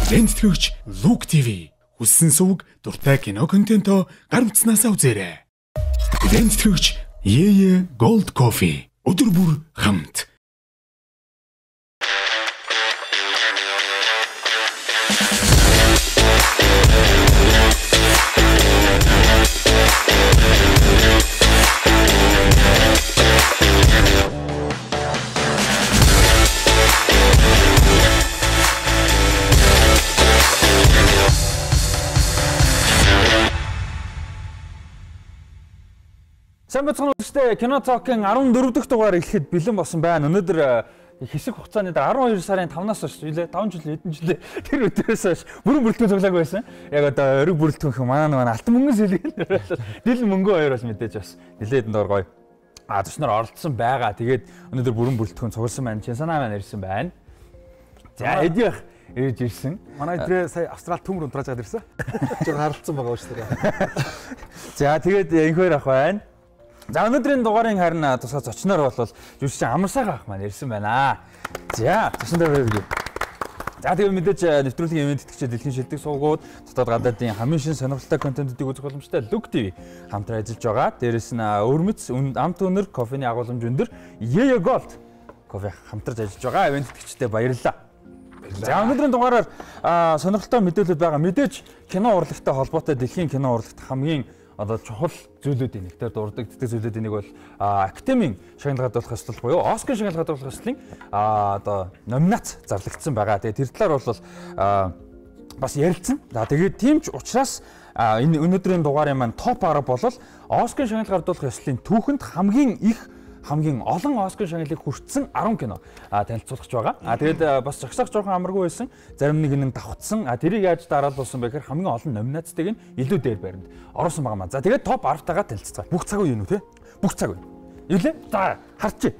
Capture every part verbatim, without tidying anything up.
Лэнцлэгч Look ти ви хүссэн сувг дуртай кино контентоо гар утснасаа үзээрэй. Лэнцлэгч Yeye Gold Coffee өдөр бүр хамт. Сайн бацхан үстэй кино цокын арван дөрөв дахь дугаар эхлэхэд бэлэн болсон байна. Өнөөдөр хэсэг хугацааны дараа арван хоёр сарын тавнаас хойш үлээ таван жил хэдэн жилээ тэр өдрөөс хойш бүрэн бүрэлдэхүүн цуглааг байсан. Яг одоо өрөг бүрэлдэхүүн хөө маань маань алтан мөнгөн сэлгээл дил мөнгөө хоёр бас мэдээж бас нилээдэн дор гоё. А төчнөр оролцсон байгаа. Тэгээд өнөөдөр бүрэн бүрэлдэхүүн цугласан байна. Чин санаа маань ирсэн байна. За эдийнх ирж ирсэн. Манай эдрээ сая Австрал төмөр унтрааж гад ирсэн. Жог харилцсан байгаа шүү дээ. За тэгээд энэ хоёр ах байна. За өнөөдрийн дугаарын харин тусгай зочноор бол жүжигч Амарсайгаа ах маань ирсэн байна. За зочноор иргэн. За тэгээд мэдээж нэвтрүүлгийн ивент итгэгчид дэлхийн шилдэг сувгууд дотоод гадаадын хамгийн шин сонирхолтой контентуудыг үзэх боломжтой Look ти ви хамтран ажиллаж байгаа. Дээрээс нь өрмөц амт өнөр кофений агуулмж өндөр Yeye Gold кофе хамтарч ажиллаж байгаа. Ивент итгэгчдэд баярлалаа. За өнөөдрийн дугаараар сонирхолтой мэдээлэлүүд байгаа. Мэдээж кино урлагтай холбоотой дэлхийн кино урлагт хамгийн одоо чухал зүйлүүдийн нэг тэр дурддагдаг зүйлүүдийн нэг бол Академийн шагналгадуулах ёслол буюу Оскар шагналгадуулах ёслолын одоо номинац зарлагдсан байгаа. Тэгээд тэр талаар бол бас ярилцсан. За тэгээд тийм ч учраас энэ өнөөдрийн дугаарын маань топ арга болол Оскар шагналгадуулах ёслолын түүхэнд хамгийн их хамгийн олон Оскар шагналыг хүртсэн арван кино танилцуулах байгаа. А тэгээд бас жагсаах жоохон амаргүй байсан. Зарим нэг нь давхцсан. А тэрийг яаж дараалуулсан бэ гэхээр хамгийн олон номинацтайг нь илүү дээр баримт оруулсан байгаа маа. За тэгээд топ десять тагаа танилццгаая. Бүх цаг үе юу те? Бүх цаг үе. Юу лээ? За харчи.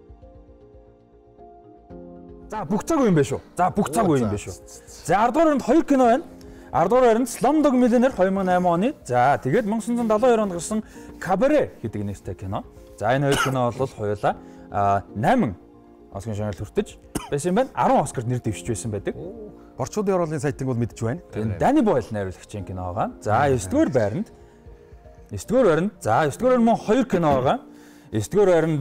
За бүх цаг үе юм байна шүү. За бүх цаг үе юм байна шүү. За десять дугаарт хоёр кино байна. десять дугаарт Slumdog Millionaire two thousand eight оны. За тэгээд nineteen seventy-two онд гарсан Cabaret гэдэг нэртэй кино. За энэ хоёр кино бол хоёулаа eight Оскар шагнал хүртэж байсан байна. ten Оскарт нэр дэвшиж байсан байдаг. Орчуудын оруулалтын сайтыг бол мэдж байна. Тэгээд Danny Boyle найруулагчийн кино байгаа. За nine дугаар байранд nine дугаар байранд за nine дугаар мөн хоёр кино байгаа. nine дугаар байранд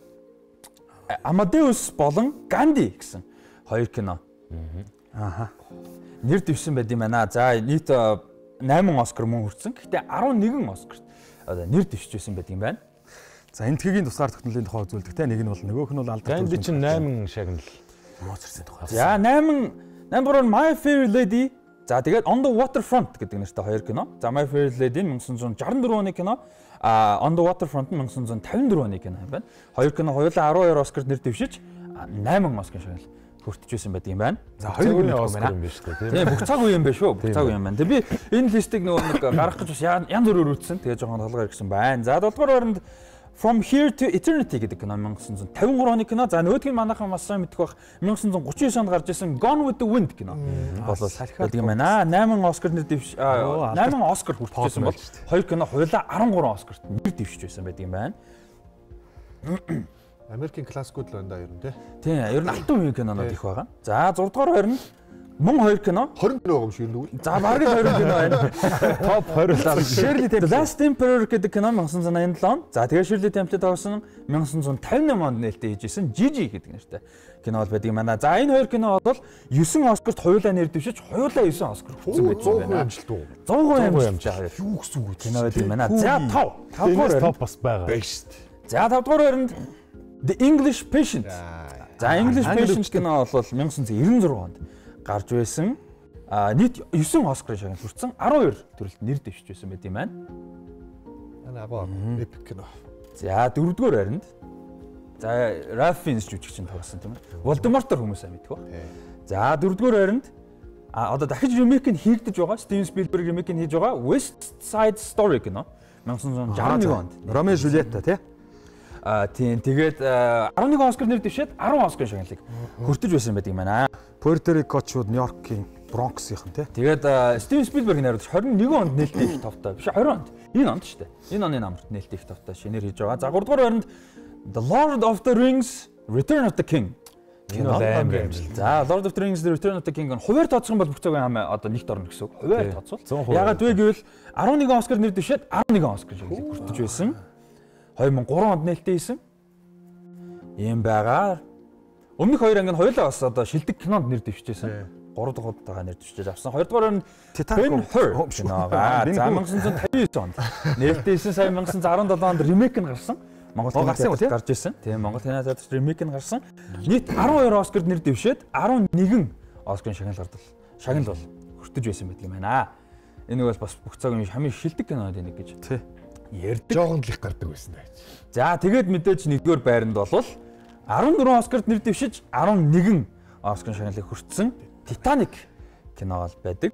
Amadeus болон Gandhi гэсэн хоёр кино. Ааха. Нэр дэвшсэн байд юм байна. За нийт eight Оскар мөн хүртсэн. Гэхдээ eleven Оскарт одоо нэр дэвшиж байсан байд юм байна. За энэ тгийн тусгаар тогтнолын тухай үзүүлдэг те нэг нь бол нөгөөх нь бол алдар. Гэнди чинь eight шагнал мооцорсон тухай. За eight eight дугаар My Fair Lady. За тэгээд On the Waterfront гэдэг нэртэй хоёр кино. За My Fair Lady nineteen sixty-four оны кино. А On the Waterfront nineteen fifty-four оны кино юм байна. Хоёр кино хоёулаа twelve Оскарт нэр дэвшиж eight Оскар шагнал хүртэж байсан байдаг юм байна. За хоёр кино Оскар юм байна шүү дээ. Тийм бүх цаг үе юм байна шүү. Бүх цаг үе юм байна. Тэгээ би энэ листийг нөгөө нэг гаргах гэж бас янз бүрээр үүссэн. Тэгээ жоохон толгой ирсэн байна. За seven дугаар байранд From Here to Eternity гэдэг кино nineteen fifty-three оны кино. За нөгөөдг нь манайхан бас сайн мэдэх бах nineteen thirty-nine онд гарч ирсэн Gone with the Wind кино. Болол салхиад юм байна. eight Оскар нэр дэвш eight Оскар хүртсэн бол хоёр кино хоёулаа thirteen Оскарт нэр дэвшиж байсан байдаг юм байна. Америкийн классикуд л байна да ер нь тий. Тийм, ер нь алтан үеийн кинонууд их байгаа. За six дугаар байранд мөн хоёр кино twenty кино байгаа юм шиг л үү? За бараг л хоёр кино байна. Топ twenty лаа. Shirley Temple Last Emperor гэдэг кино nineteen ninety-seven. За тэгээ Shirley Temple тоглосон nineteen fifty-nine онд нээлттэй хийжсэн Gigi гэдэг нэртэй кино бол байдаг юм байна. За энэ хоёр кино бол nine Оскарт хоёулаа нэр дэвшиж хоёулаа nine Оскар хүртсэн байдаг юм байна. амжилт уу? one hundred амжилт. Юу гэсэн үг кино байдаг юм байна. За five five дугаар топ бас байгаа. Best. За five дугаар байранд The English Patient. За English Patient кино бол nineteen ninety-six онд гарч байсан. А нийт nine Оскарын шагнал хүртсэн twelve төрөлд нэр дэвшиж байсан байт юм байна. Энэ агуу эпик кино. За four дугаар байранд за Ralph Fiennes жүжигчин тоглосон тийм ээ. Voldemort-оор хүмүүс сайн мэддэг ба. За four дугаар байранд а одоо дахиж ремейк нь хийгдэж байгаа. Steven Spielberg ремейк нь хийж байгаа West Side Story кино nineteen sixty-one онд. Ромео Жюльетта тий. А тийм тэгээд eleven Оскар нэр дэвшээд ten Оскар шагналыг хүртэж байсан байдаг юм байна. Puerto Rico-чууд Нью-Йоркийн Бронксийнхэн тий. Тэгээд Steven Spielberg найруулагч twenty-one онд нээлттэй их товтой. Биш twenty онд. Энэ онд шүү дээ. Энэ оны намарт нээлттэй их товтой шинээр хийж байгаа. За three дугаар байранд The Lord of the Rings Return of the King кино аим байна. За Lord of the Rings дээр Return of the King хуваар тооцох юм бол бүх цагийн хам одоо нэгт орно гэсэн үг. Хуваар тооцвол. Ягаад вэ гэвэл арван нэгэн Оскар нэр дэвшээд арван нэгэн Оскар шагналыг хүртэж байсан. two thousand three онд нээлттэй хийсэн. Ийм байгаа. Өмнөх хоёр анги нь хоёулаа бас одоо шилдэг кинонд нэр дэвшижсэн. Гурав дахь удаагаа нэр дэвшиж авсан. Хоёрдугаар нь Titan киногаа за nineteen fifty-nine онд нээлттэй хийсэн. Сая nineteen seventy-seven онд ремейк нь гарсан. Монгол кино гарч ирсэн. Тийм Монгол кино театрт ремейк нь гарсан. Нийт twelve Оскарт нэр дэвшээд eleven Оскарын шагнал гардал. Шагнал бол хүртэж байсан байдаг юм байна. Энэ бол бас бүх цагийн хамгийн шилдэг кинонууд нэг гэж. Тий. Ярддаг. Жохон л их гардаг байсан байж. За тэгээд мэдээж нэгдүгээр байранд бол fourteen Оскарт нэр дэвшиж eleven Оскарын шагналыг хүртсэн Titanic кино бол байдаг.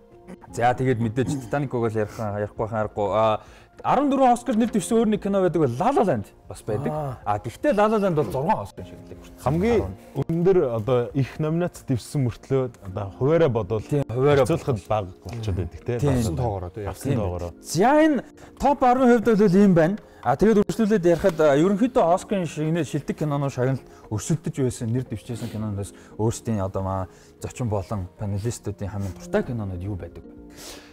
За тэгээд мэдээж Titanic-ыг л ярих ярихгүй харахгүй. fourteen Оскар нэр дэвшсэн өөр нэг кино байдаг бол La La Land бас байдаг. А гэхдээ La La Land бол six Оскарын шагналыг хүртсэн. Хамгийн өндөр одоо их номинац дэвссэн мөртлөө одоо хуваараа бодвол хуваараа баг болчиход байдаг тийм авсан тоогоороо тийм авсан тоогоороо. За энэ топ ten хувьд бол ийм байна. А тэгээд үргэлжлүүлээд ярихад ерөнхийдөө Оскарын шигнээ шилдэг киноноо шагнал өрсөлдөж байсан нэр дэвшижсэн киноноос өөрсдийн одоо маа зочин болон панелистуудын хамгийн дуртай кинонууд юу байдаг вэ?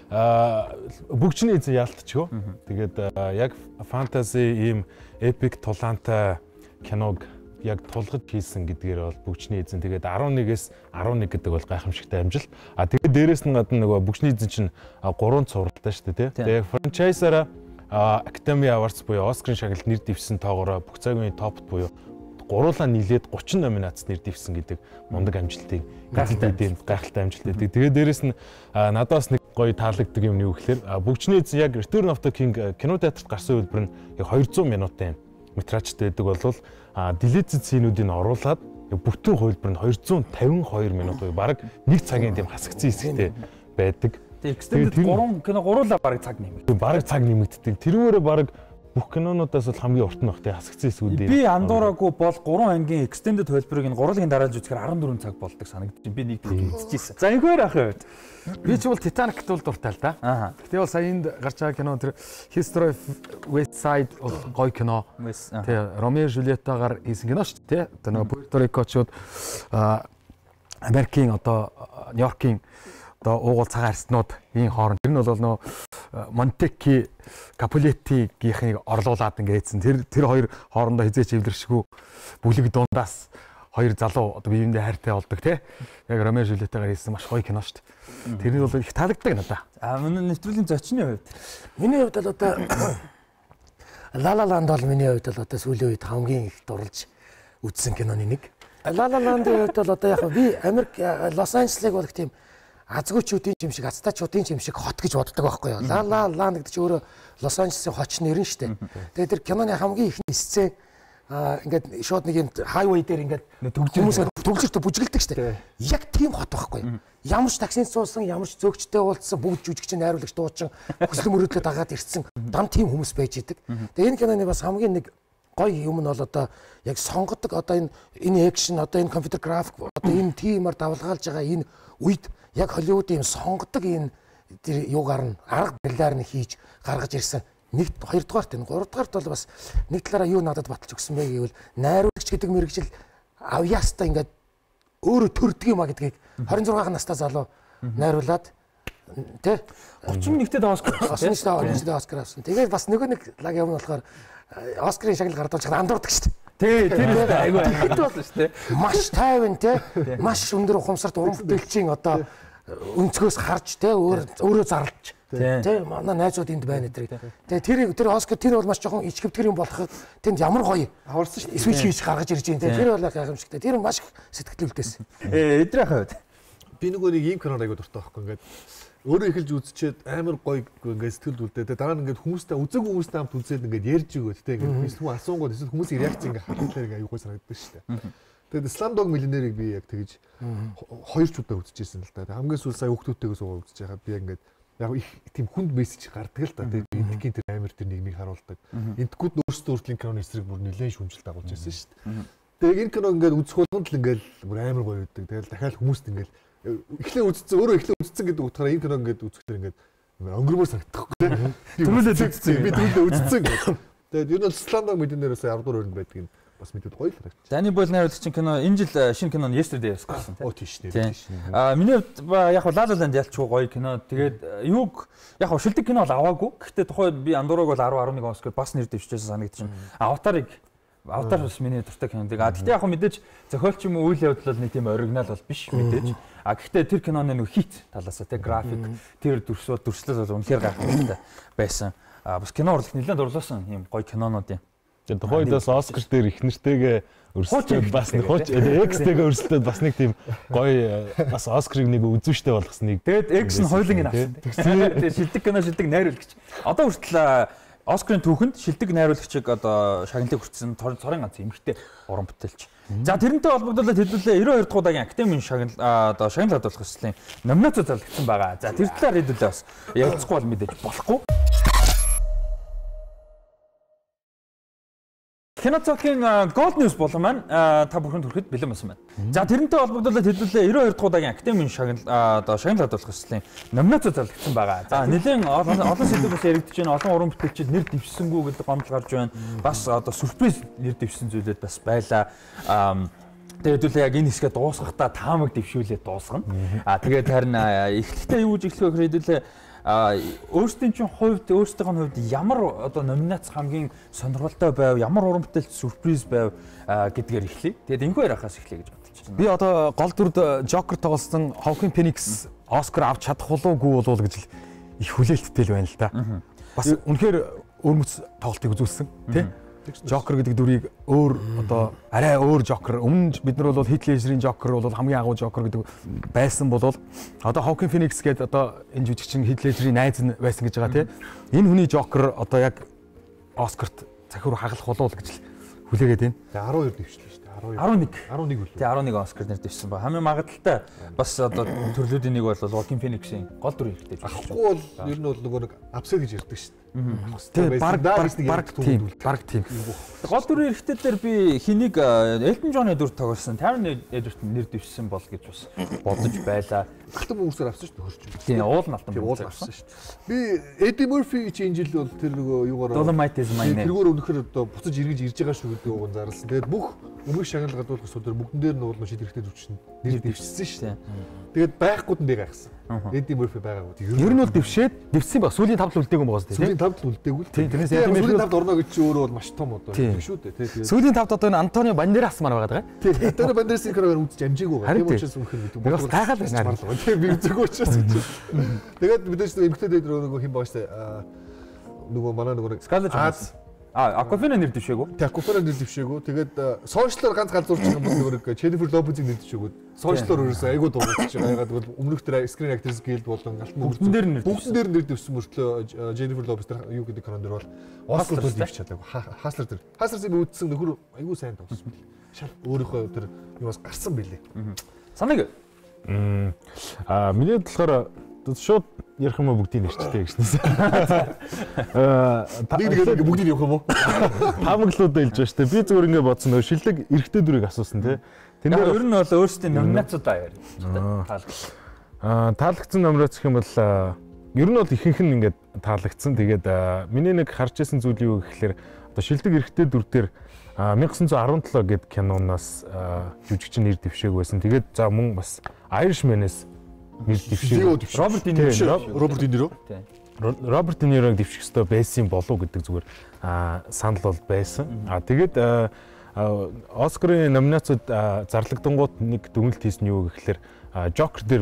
А бүгчний эзэн яалтчгүй. Тэгээд яг фэнтези ийм эпик тулаантай киног яг тулгаж хийсэн гэдгээр бол бүгчний эзэн. Тэгээд eleven-ээс eleven гэдэг бол гайхамшигтай амжилт. А тэгээд дээрэс нь гадна нөгөө бүгчний эзэн чинь гурван цувралтай шүү дээ, тийм. Тэгээд франчайзаараа Academy Awards буюу Оскарын шагналд нэр дэвшсэн тоогоороо бүх цагийн топт буюу гуруулаа нийлээд thirty номинац нэр дэвсэн гэдэг мундаг амжилтыг гайхалтай гайхалтай амжилт өгдөг. Тэгээд дээрэс нь надаас нэг гоё таалагддаг юм нь юу гэхээр бүгчний эзэн яг Return of the King кино театрт гарсан үйлбэр нь яг two hundred минутын метражтай байдаг болвол deleted scene-үүдийг оруулаад бүтэн хувилбар нь two hundred fifty-two минут буюу бараг нэг цагийн тийм хасагдсан хэсэгтэй байдаг. Тэгээд extended three кино гуруулаа бараг цаг нэмэгддэг. Бараг цаг нэмэгддэг. Тэрүүрээ бараг бүх кинонуудаас бол хамгийн урт нь багтай хасагдсан хэсгүүд. Би андуураагүй бол three ангийн extended хувилбарыг нь гурлагийн дараалж үзэхээр fourteen цаг болдог санагдчих. Би нэг тийм үзчихсэн. За энэхээр ах байвд. Би ч бол Titanic бол дуртай л да. Аа. Тэгвэл сая энд гарч байгаа кино тэр History of West Side бол гоё кино. Тэ Ромео Жюльеттагаар хийсэн кино шүү дээ. Тэ нөгөө Пуэрто Рикочууд Америкийн одоо Нью-Йоркийн одоо уугуул цагаан арснууд ийм хооронд тэр нь бол нөө Монтеки Капулеттигийнхийг орлуулад ингээдсэн. Тэр тэр хоёр хоорондоо хизээч эвлэршгүй бүлэг дундаас хоёр залуу одоо биеиндээ хайртай болдог тий. Яг Ромео Жюльеттагаар хийсэн маш гоё кино шүү дээ. Тэрний бол их таалагддаг надаа. А манай нэвтрүүлгийн зочны хувьд миний хувьд бол одоо La La Land бол миний хувьд бол одоо сүүлийн үед хамгийн их дурлж үзсэн киноны нэг. La La Land-ийн хувьд бол одоо яг би Америк Лос Анжелесыг бол тийм азгуучуудын юм шиг ацтаачуудын юм шиг хот гэж боддог байхгүй юу. La La Land гэдэг чинь өөрөө Лос Анжелесийн хоч нэрэн шүү дээ. Тэгээд тэр киноны хамгийн ихний сцен аа ингээд шууд нэг юм хайвей дээр ингээд хүмүүс төгжөртө бүжгэлдэг шүү дээ. Яг тийм хот байхгүй юу. Ямар ч таксинд суусан, ямар ч зөөгчтэй уулзсан, бүгд жүжигчин найруулагч дуучин хөслөм мөрөөдлөө дагаад ирсэн. Дам тийм хүмүүс байж идэг. Тэгээд энэ киноны бас хамгийн нэг гоё юм нь бол одоо яг сонгодог одоо энэ энэ экшн одоо энэ компьютер график одоо энэ тиймэр давлгаалж байгаа энэ үед яг Холливуудын юм сонгодог энэ тэр юугаар нь арга барилаар нь хийж гаргаж ирсэн. Нэг хоёрдугаарт энэ гуравдугаарт бол бас нэг талаараа юу надад баталж өгсөн бэ гэвэл найруулагч гэдэг мэрэгжил авьяастай ингээд өөрөө төрдөг юм а гэдгийг twenty-six настай залуу найруулад тэ thirty нэгтэй Оскар авсан. Оскар авсан. Тэгээд бас нөгөө нэг лаг юм болохоор Оскарын шагнал гардуулж андуурдаг шүү дээ. Тий, тэр айгүй ихэд болсон шүү дээ. Маш тайван те маш өндөр ухамсарт уран бүтээлчийн одоо өнцгөөс харж те өөрөө зарлж те манай найзууд энд байна гэдэг. Тэгээ тэр тэр Оскар тэр бол маш жоохон ичгэвтгэр юм болох тэнд ямар гоё аварсан шүү дээ. Switch хийж гаргаж ирж байна те. Тэр бол гайхамшигтай. Тэр маш сэтгэлдүүлтэйсэн. Э эдрийн хувьд би нөгөө нэг ийм кино айгуу дуртай байхгүй ингээд өөрөө эхэлж үзчихэд амар гоё ингээд сэтгэлд үлдээ. Тэгээ дараа нь ингээд хүмүүстэй үзэг хүмүүстэй хамт үзээд ингээд ярьж өгөөд тэ ингээд бис хүн асуунгууд эсвэл хүмүүсийн реакц ингээд харахаар ингээд аюулгүй санагддаг шүү дээ. Тэгээд Slumdog Millionaire-ыг би яг тэгэж хоёр ч удаа үзчихсэн л да. Хамгийн сүүл сая хүүхдүүдтэйгээ суугаад үзэж байхад би ингээд яг их тийм хүнд мессеж гардаг л да. Тэгээд эндхийн тэр амар тэр нийгмийг харуулдаг. Эндгүүд нь өөрсдөө өөртлийн киноны эсрэг бүр нэлээд шүмжил дагуулж ирсэн шүү дээ. Тэгээд энэ кино ингээд үзэх болгонд л ингээд бүр амар гоё байдаг. Тэгээд дахиад хүмүүст ингээд эхлээ үзсэн өөрөө эхлээ үзсэн гэдэг утгаараа энэ кино ингээд үзэхээр ингээд өнгөрмөр санагдахгүй тийм. Түмэлээ үзсэн. Би түмэлээ үзсэн. Тэгээд ер нь Slumdog Millionaire-аас авдуур өрн байдаг юм. бас мэдээд гоё харагдчих. Дани Бойл найруулагч кино энэ жил шинэ кино Yesterday гарсан тийм. Оо тийш нэ. Аа миний хувьд яг La La Land ялчгүй гоё кино. Тэгээд юуг яг шилдэг кино бол аваагүй. Гэхдээ тухайд би Андураг бол десять eleven Оскар бас нэр дэвшижсэн санагдчихна. Аватарыг Аватар бас миний дуртай кино. Тэгээд гэхдээ яг мэдээж зохиолч юм уу үйл явдал бол нэг тийм оригинал бол биш мэдээж. А гэхдээ тэр киноны нэг хит талаасаа тэг график тэр дүрсүүд дүрслэл бол үнэхээр гайхалтай байсан. А бас кино урлах нэлээд дурлуулсан юм гоё кинонууд юм. Тэгээд тухайдаас Оскар дээр их нэртэйгээ өрсөлдөд бас нэг хууч X-тэйгээ өрсөлдөд бас нэг тийм гоё бас Оскарыг нэг үзүүштэй болгосон нэг. Тэгээд X нь хоёуланг нь авсан. Тэгээд шилдэг кино шилдэг найруулагч. Одоо хүртэл Оскарын түүхэнд шилдэг найруулагчийг одоо шагналыг хүртсэн цорын ганц эмэгтэй уран бүтээлч. За тэрнтэй холбогдуулаад хэдүүлээ ninety-two дахь удаагийн Академийн шагнал одоо шагнал хадгалах хэслийн номинацид залгдсан байгаа. За тэр талаар хэдүүлээ бас ярилцахгүй бол мэдээж болохгүй. Киноцокийн Gold News болон маань та бүхэнд хүрэхэд бэлэн болсон байна. За тэрнтэй холбогдуулаад хэдүүлээ ninety-two дахь удаагийн Академийн шагнал одоо шагнал хадгалах хэслийн номинацид залгдсан байгаа. За нэлээд олон сэдв бас яригдж байна. Олон уран бүтээлчид нэр дэвшсэнгүй гэдэг гомдол гарч байна. Бас одоо сүрприз нэр дэвшсэн зүйлүүд бас байлаа. Тэгээд хэдүүлээ яг энэ хэсгээ дуусгахдаа таамаг дэвшүүлээд дуусгана. А тэгээд харин эхлэхдээ юу гэж эхлэх вэ хэдүүлээ а өөрсдийн чинь хувьд өөрсдийнх нь хувьд ямар одоо номинац хамгийн сонирхолтой байв, ямар уран бүтээлч сүрприз байв гэдгээр эхлэе. Тэгээд энэхүү ярахаас эхлэе гэж бодож байна. Би одоо гол дүрд Joker тоглосон Joaquin Phoenix Оскар авч чадах болоогүй болов гэж их хүлээлттэй л байна л да. Бас үнэхээр өөрмөц тоглолтыг үзүүлсэн тий. Joker гэдэг дүрийг өөр одоо арай өөр Joker. Өмнө бид нар бол Heath Ledger-ийн Joker бол хамгийн агуу Joker гэдэг байсан бол одоо Joaquin Phoenix гэдэг одоо энэ жүжигчин Heath Ledger-ийн найз нь байсан гэж байгаа тийм. Энэ хүний Joker одоо яг Оскарт захиур хагалах болов гэж хүлээгээд байна. twelve дэвшлээ шүү дээ. eleven eleven үлээ. Тэ eleven Оскар нэр дэвшсэн ба. Хамгийн магадaltaй бас одоо төрлүүдийн нэг бол Joaquin Phoenix-ийн гол дүр хэрэгтэй. Ахгүй бол ер нь бол нөгөө нэг апсет гэж ярьдаг шүү дээ. Тэгээ баг баг тийм баг тийм. Гол дүрийн эрэгтэй дээр би хэнийг Elton John-ы дүр тоглосон Taron Egerton нэр дэвшсэн бол гэж бас бодож байлаа. Алтан хүмүүсээр авсан шүү дээ хөрч. Тийм уул нь алтан уул авсан шүү дээ. Би Eddie Murphy чинь энэ жил бол тэр нөгөө юугаар Dolomite is my name. Тэргээр өнөхөр одоо буцаж эргэж ирж байгаа шүү гэдэг уг зарласан. Тэгээд бүх өмнөх шагнал гадуулах асуудал бүгдэн дээр нь бол шид эрэгтэй зүвчсэн нэр дэвшсэн шүү дээ. Тэгээд байхгүйд нь би гайхсан. Eddie Murphy байгаагүй. Ер нь бол дэвшээд дэвшсэн ба сүүлийн тавд үлдээгүй юм байна тийм. Сүүлийн тавд үлдээгүй. Тийм тэрнээс Eddie Murphy сүүлийн тавд орно гэж чи өөрөө бол маш том одоо юм шүү дээ тийм. Сүүлийн тавд одоо энэ Антонио Бандерас маань байгаа даа. Тийм. Антонио Бандерасийн карьераар үзэж амжаагүй байгаа. Тийм учраас үнэхээр бид бас гайхал байна. Тийм би зөв учраас. Тэгээд мэдээж эмгтэй дээр нөгөө хин бааш нөгөө манай нөгөө Scarlett Johansson А Aquafina нэр дэвшээгүй. Тэг Aquafina нэр дэвшээгүй. Тэгээд сошиалаар ганц галзуурч юм бол нөгөө Jennifer Lopez-ийг нэр дэвшээгүй. Сошиалаар ерөөсөө айгуу дуугарч байгаа. Ягаад гэвэл өмнөх тэр Screen Actors Guild болон алтан бүгдэн дээр нэр бүгдэн дээр нэр дэвшсэн мөртлөө Jennifer Lopez тэр юу гэдэг канон дээр бол Oscar дэвшиж чадаагүй. Hustler тэр. Hustler-ийг үүдсэн нөхөр айгуу сайн дууссан бил. Шал өөрийнхөө тэр юус гарсан билээ. Санаг. Аа миний болохоор шууд ярих юм уу бүгдийг нэрчтэй гэснээс. Аа нэг нэг бүгдийг явах юм уу? Хамглуудаа хэлж байна шүү дээ. Би зүгээр ингэ бодсон нөгөө шилдэг эрэгтэй дүрийг асуусан тий. Тэр нь ер нь бол өөрсдийн номинацудаа ярь. Аа таалагдсан номинац гэх юм бол ер нь бол ихэнх нь ингээд таалагдсан. Тэгээд миний нэг харж ирсэн зүйл юу гэхээр одоо шилдэг эрэгтэй дүр дээр nineteen seventeen гэд киноноос жүжигчин нэр дэвшээг байсан. Тэгээд за мөн бас Irishman-ээс нэр дэвшээг. Роберт Де Ниро. Роберт Де Ниро. Роберт Де Нирог дэвших ёстой байсан болов гэдэг зүгээр санал бол байсан. А тэгээд Оскарын номинацид зарлагдангууд нэг дүгнэлт хийсэн юу гэхээр Joker дээр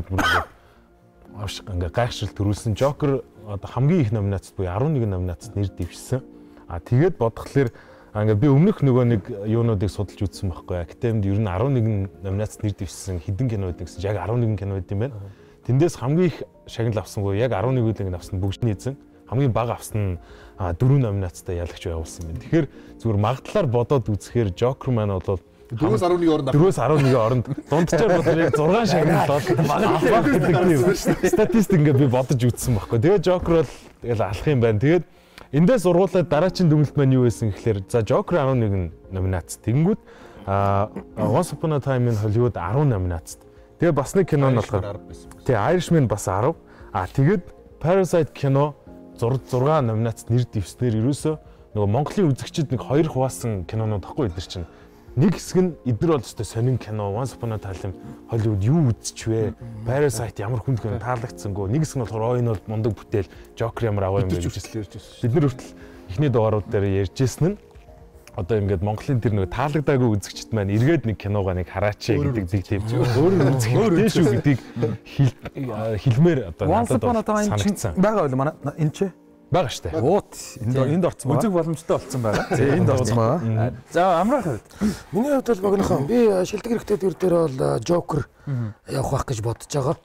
ингээ гайхшрал төрүүлсэн. Joker одоо хамгийн их номинацид буюу eleven номинацид нэр дэвшсэн. А тэгээд бодглохлоор ингээ би өмнөх нөгөө нэг юунуудыг судалж үзсэн байхгүй. Академид ер нь eleven номинацид нэр дэвшсэн хэдэн кино байдаг гэсэн. Яг eleven кино байт юм байна. Тэндээс хамгийн их шагнал авсангүй яг eleven-ийг авсан бүгжний эзэн хамгийн бага авсан нь four номинацтай ялагч байгуулсан юм. Тэгэхээр зүгээр магадлалаар бодоод үзэхээр Joker маань бол four-өөс eleven оронд four-өөс eleven оронд дунджаар бол яг six шагнал бол магадлал статистик ингээд би бодож үзсэн байхгүй. Тэгээд Joker бол тэгэл алах юм байна. Тэгээд эндээс ургуулад дараагийн дүгнэлт маань юу байсан гэхээр за Joker eleven номинац тэгэнгүүт Once Upon a Time in Hollywood ten номинацд. Тэгээ бас нэг кино нь болохоор тий Irishman бас ten. А тэгээд Parasite кино six номинацд нэр дэвснээр ерөөсөө нөгөө Монголын үзэгчид нэг хоёр хуваасан кинонууд тахгүй эдэр чинь. нэг хэсэг нь эдгээр бол өстой сонин кино Once Upon a Time Hollywood юу үзчихвэ? Parasite ямар хүнд кино таалагдсангүй. Нэг хэсэг нь болохоор энэ бол мундаг бүтээл, Joker ямар агуу юм бэ гэж ярьж байсан. Бид нар хүртэл эхний дугаарууд дээр ярьжсэн нь одоо ингээд Монголын тэр нэг таалагдаагүй үзэгчд маань эргээд нэг киногоо нэг хараач гэдэг зэг тийм өөрөө үзэх шүү гэдгийг хэлмээр одоо надад санагдсан. Бага уу манай энэ ч бага штэ. Уут энд энд орцсон байгаа. Үзэг боломжтой болсон байгаа. Тэгээ энд орцсон байгаа. За амрах хувьд. Миний хувьд бол богинохон би шилдэг хэрэгтэй төр дээр бол Joker явах байх гэж бодож байгаа.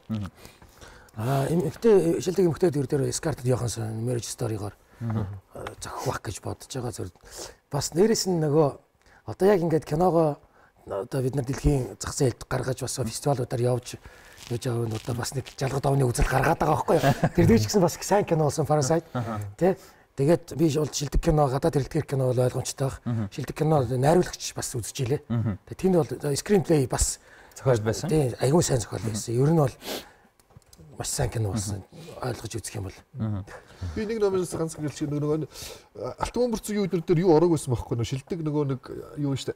Аа эмэгтэй шилдэг эмэгтэй төр дээр Scarlett Johansson Marriage Story-гоор зохих байх гэж бодож байгаа зөв. Бас нэрээс нь нөгөө одоо яг ингээд киногоо одоо бид нар дэлхийн зах зээлд гаргаж бас фестивалуудаар явж яаж яваа нь одоо бас нэг жалгад овны үзэл гаргаад байгаа байхгүй юу. Тэр дээр ч гэсэн бас сайн кино болсон Parasite тий. Тэгээд би бол шилдэг кино гадаад хэрэглэдгээр кино бол ойлгомжтой баг. Шилдэг кино найруулагч бас үзэж илээ. Тэгээд тэнд бол screenplay бас зохиол байсан. Тий айгүй сайн зохиол байсан. Ер нь бол маш сайн кино болсон ойлгож үзэх юм бол. Би нэг номоос ганц гэлч нөгөө алтан бөмбөрцөг юу өдөр дээр юу орог байсан байхгүй нөө шилдэг нөгөө нэг юу штэ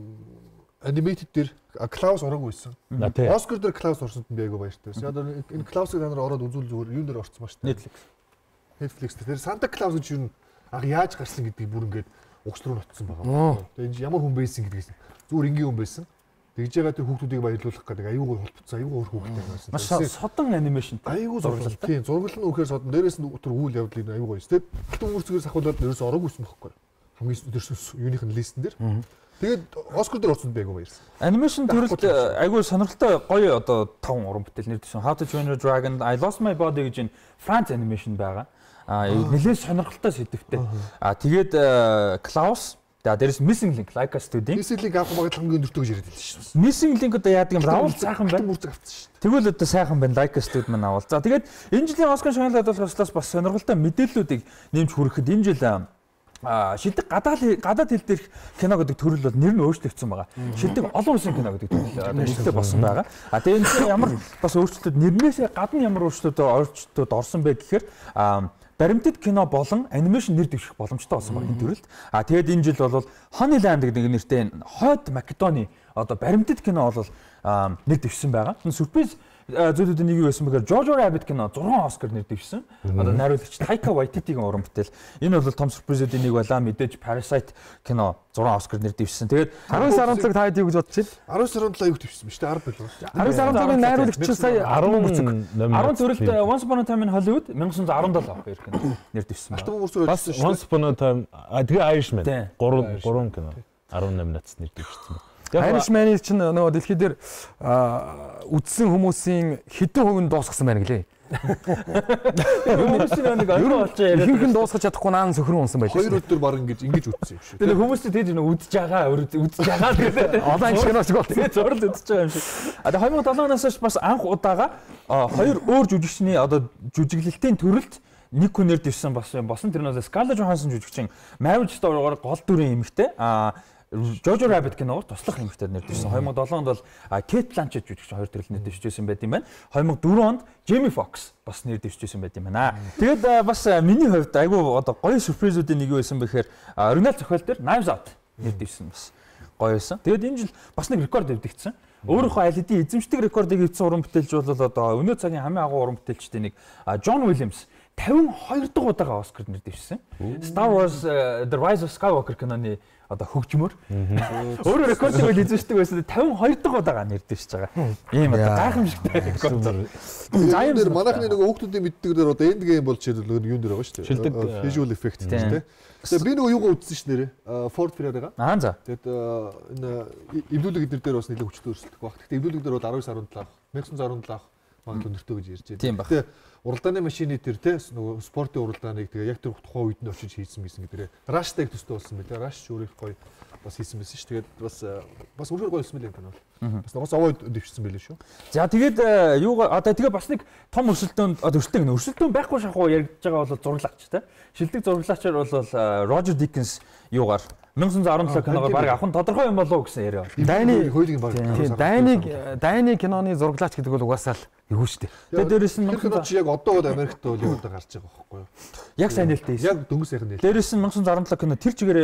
аниматед дээр Клаус орог байсан. Оскар дээр Клаус орсонд би айгүй баяртай байсан. Одоо энэ Клаусыг та нар ороод үзүүл зүгээр юу нэр орцсон ба штэ. Netflix. Netflix дээр Санта Клаус гэж юу аг яаж гарсан гэдгийг бүр ингээд угс руу нотсон байгаа. Тэгээ энэ ямар хүн байсан гэдгээс зүгээр энгийн хүн байсан. Тэгж байгаа тэр хүүхдүүдийг баярлуулах гэдэг аюугүй холбоцсон аюугүй өөр хүүхдтэй байсан. Маш содон анимашн. Аюугүй зураглал. Тийм зураглал нь үхээр содон. Дээрээс нь тэр үйл явдлыг аюугүй. Тэгээд алтан үрцгээс ахуулаад дээрээс орог үсэн байхгүй. Хамгийн дээрээс юуных нь листен дээр. Тэгээд Оскар дээр орсон би аюугүй баярсан. Анимашн төрөлд аюугүй сонирхолтой гоё одоо таван уран бүтээл нэр дэвсэн. How to Train Your Dragon, I Lost My Body гэж энэ Франц анимашн байгаа. Аа нэлээд сонирхолтой сэдвтэй. Аа тэгээд Klaus за дээрээс Missing Link Laika Studio. Missing Link авах багт хамгийн өндөртөө гэж яриад л шүү дээ. Missing Link одоо яадаг юм Раул сайхан байна. Бүрцэг авсан шүү дээ. Тэгвэл одоо сайхан байна Laika Studio маань авал. За тэгээд энэ жилийн Оскар шагналыг хадлахаас бас сонирхолтой мэдээллүүдийг нэмж хүрэхэд энэ жил а шилдэг гадаад гадаад хэл дээрх кино гэдэг төрөл бол нэр нь өөрчлөгдсөн байгаа. Шилдэг олон улсын кино гэдэг төрөл нэртэй болсон байгаа. А тэгээд энэ ямар бас өөрчлөлтөд нэрнээсээ гадна ямар өөрчлөлтөд орчлтод орсон бэ гэхээр баримтат кино болон анимашн нэр дэвших боломжтой болсон байна энэ төрөлд. А тэгээд энэ жил бол Honeyland гэдэг нэртэй Хойд Македоны одоо баримтат кино бол нэр дэвшсэн байгаа. Сүрприз зүйлүүдийн нэг юу байсан бэхээр Jojo Rabbit кино зургаан Оскар нэр дэвшсэн. Одоо найруулагч Taika Waititi-гийн уран бүтээл. Энэ бол том сүрпризүүдийн нэг байлаа. Мэдээж Parasite кино зургаан Оскар нэр дэвшсэн. Тэгээд аравын сарын цаг та хэд юу гэж бодож байна? аравын сарын аяг дэвшсэн ба шүү дээ. арав билүү. аравын сарын цагийн найруулагч сая арван арван төрөлд Once Upon a Time in Hollywood 천구 сая дөрвөн хоёр кино нэр дэвшсэн. Алтан бөмбөрцөөр бас Once Upon a Time а тэгээ Irishman гурван гурван кино арван номинац нэр дэвшсэн. Irishman чинь нөгөө дэлхий дээр үдсэн хүмүүсийн хэдэн хувь нь дуусгасан байна гэлээ. Хүмүүсийн нэг ойрон болж яриад ихэнх нь дуусгаж чадахгүй наан сөхрөн унсан байлаа. Хоёр өдөр баг ингэж ингэж үтсэн юм шүү. Тэгээ хүмүүстэй тэгж нэг үдж байгаа, үдж байгаа гэдэг. Одоо ингэ киноч бол тэгээ зурл үдж байгаа юм шиг. А тэгээ deux mille sept оноос хойш бас анх удаага хоёр өөр жүжигчний одоо жүжиглэлтийн төрөлд нэг хүн нэр дэвсэн бас юм. Босон тэр нь Scarlett Johansson жүжигчин Marriage Story-гоор гол дүрийн эмэгтэй. А Jojo Rabbit киногоор туслах эмэгтэй нэр дэвсэн. deux mille seven онд бол Kate Blanchett жүжигч хоёр төрөл нэр дэвшижсэн байт юм байна. deux mille four онд Jamie Foxx бас нэр дэвшижсэн байт юм байна. Тэгээд бас миний хувьд айгүй одоо гоё сюрпризүүдийн нэг юу байсан бэхээр оригинал зохиол дээр Knives Out нэр дэвсэн бас гоё байсан. Тэгээд энэ жил бас нэг рекорд дэвдэгдсэн. Өөрөөхөө аль хэдийн эзэмшдэг рекордыг эвдсэн уран бүтээлч бол одоо өнөө цагийн хамгийн агуу уран бүтээлчтэй нэг John Williams фifty-two дахь удаага Оскар нэр дэвшсэн. Star Wars The Rise of Skywalker киноны одоо хөгжмөр. Өөрөө рекордыг бол эзэмшдэг байсан fifty-two дахь удаага нэр дэвшиж байгаа. Ийм одоо гайхамшигтай рекорд. За юм дээр манайхны нөгөө хүүхдүүдийн мэддэг дээр одоо энд гейм болж байгаа юун дээр байгаа шүү дээ. Visual effect тийм үү? Тэгээ би нөгөө юугаа үзсэн ш нэрээ. Ford Ferrari-га. Аа за. Тэгээд энэ эвлүүлэг эднэр дээр бас нэлээд хүчтэй өрсөлдөх баг. Гэхдээ эвлүүлэг дээр бол twelve seven seven ах магадгүй өнөртөө гэж ярьж байна. Тэгээ уралдааны машины тэр те нөгөө спортын уралдааныг тэгээ яг тэр тухайн үед нь очиж хийсэн байсан гэдэг. Rush-тай төстэй болсон байлаа. Rush ч өөр их гоё бас хийсэн байсан ш. Тэгээд бас бас өөр гоё юм байна бол. Бас ногоос овоо дэвшсэн байлээ шүү. За тэгээд юу одоо тэгээ бас нэг том өрсөлдөөнд өрсөлдөөн гэнэ. Өрсөлдөөн байхгүй шахуу яригдж байгаа бол зураглагч те. Шилдэг зураглаачаар бол Roger Deakins юугаар nineteen seventy-seven киногоор баг авах нь тодорхой юм болов уу гэсэн яриа байна. Дайны хуулийн баг. Тийм дайныг дайны киноны зураглаач гэдэг бол угаасаа л эвгүй шүү дээ. Тэгээд дээрэс нь кино чи яг одоо бол Америкт бол яг одоо гарч байгаа байхгүй юу? Яг сайн нээлттэй. Яг дөнгөс сайхан нээлттэй. Дээрэс нь nineteen seventy-seven кино тэр чигээрээ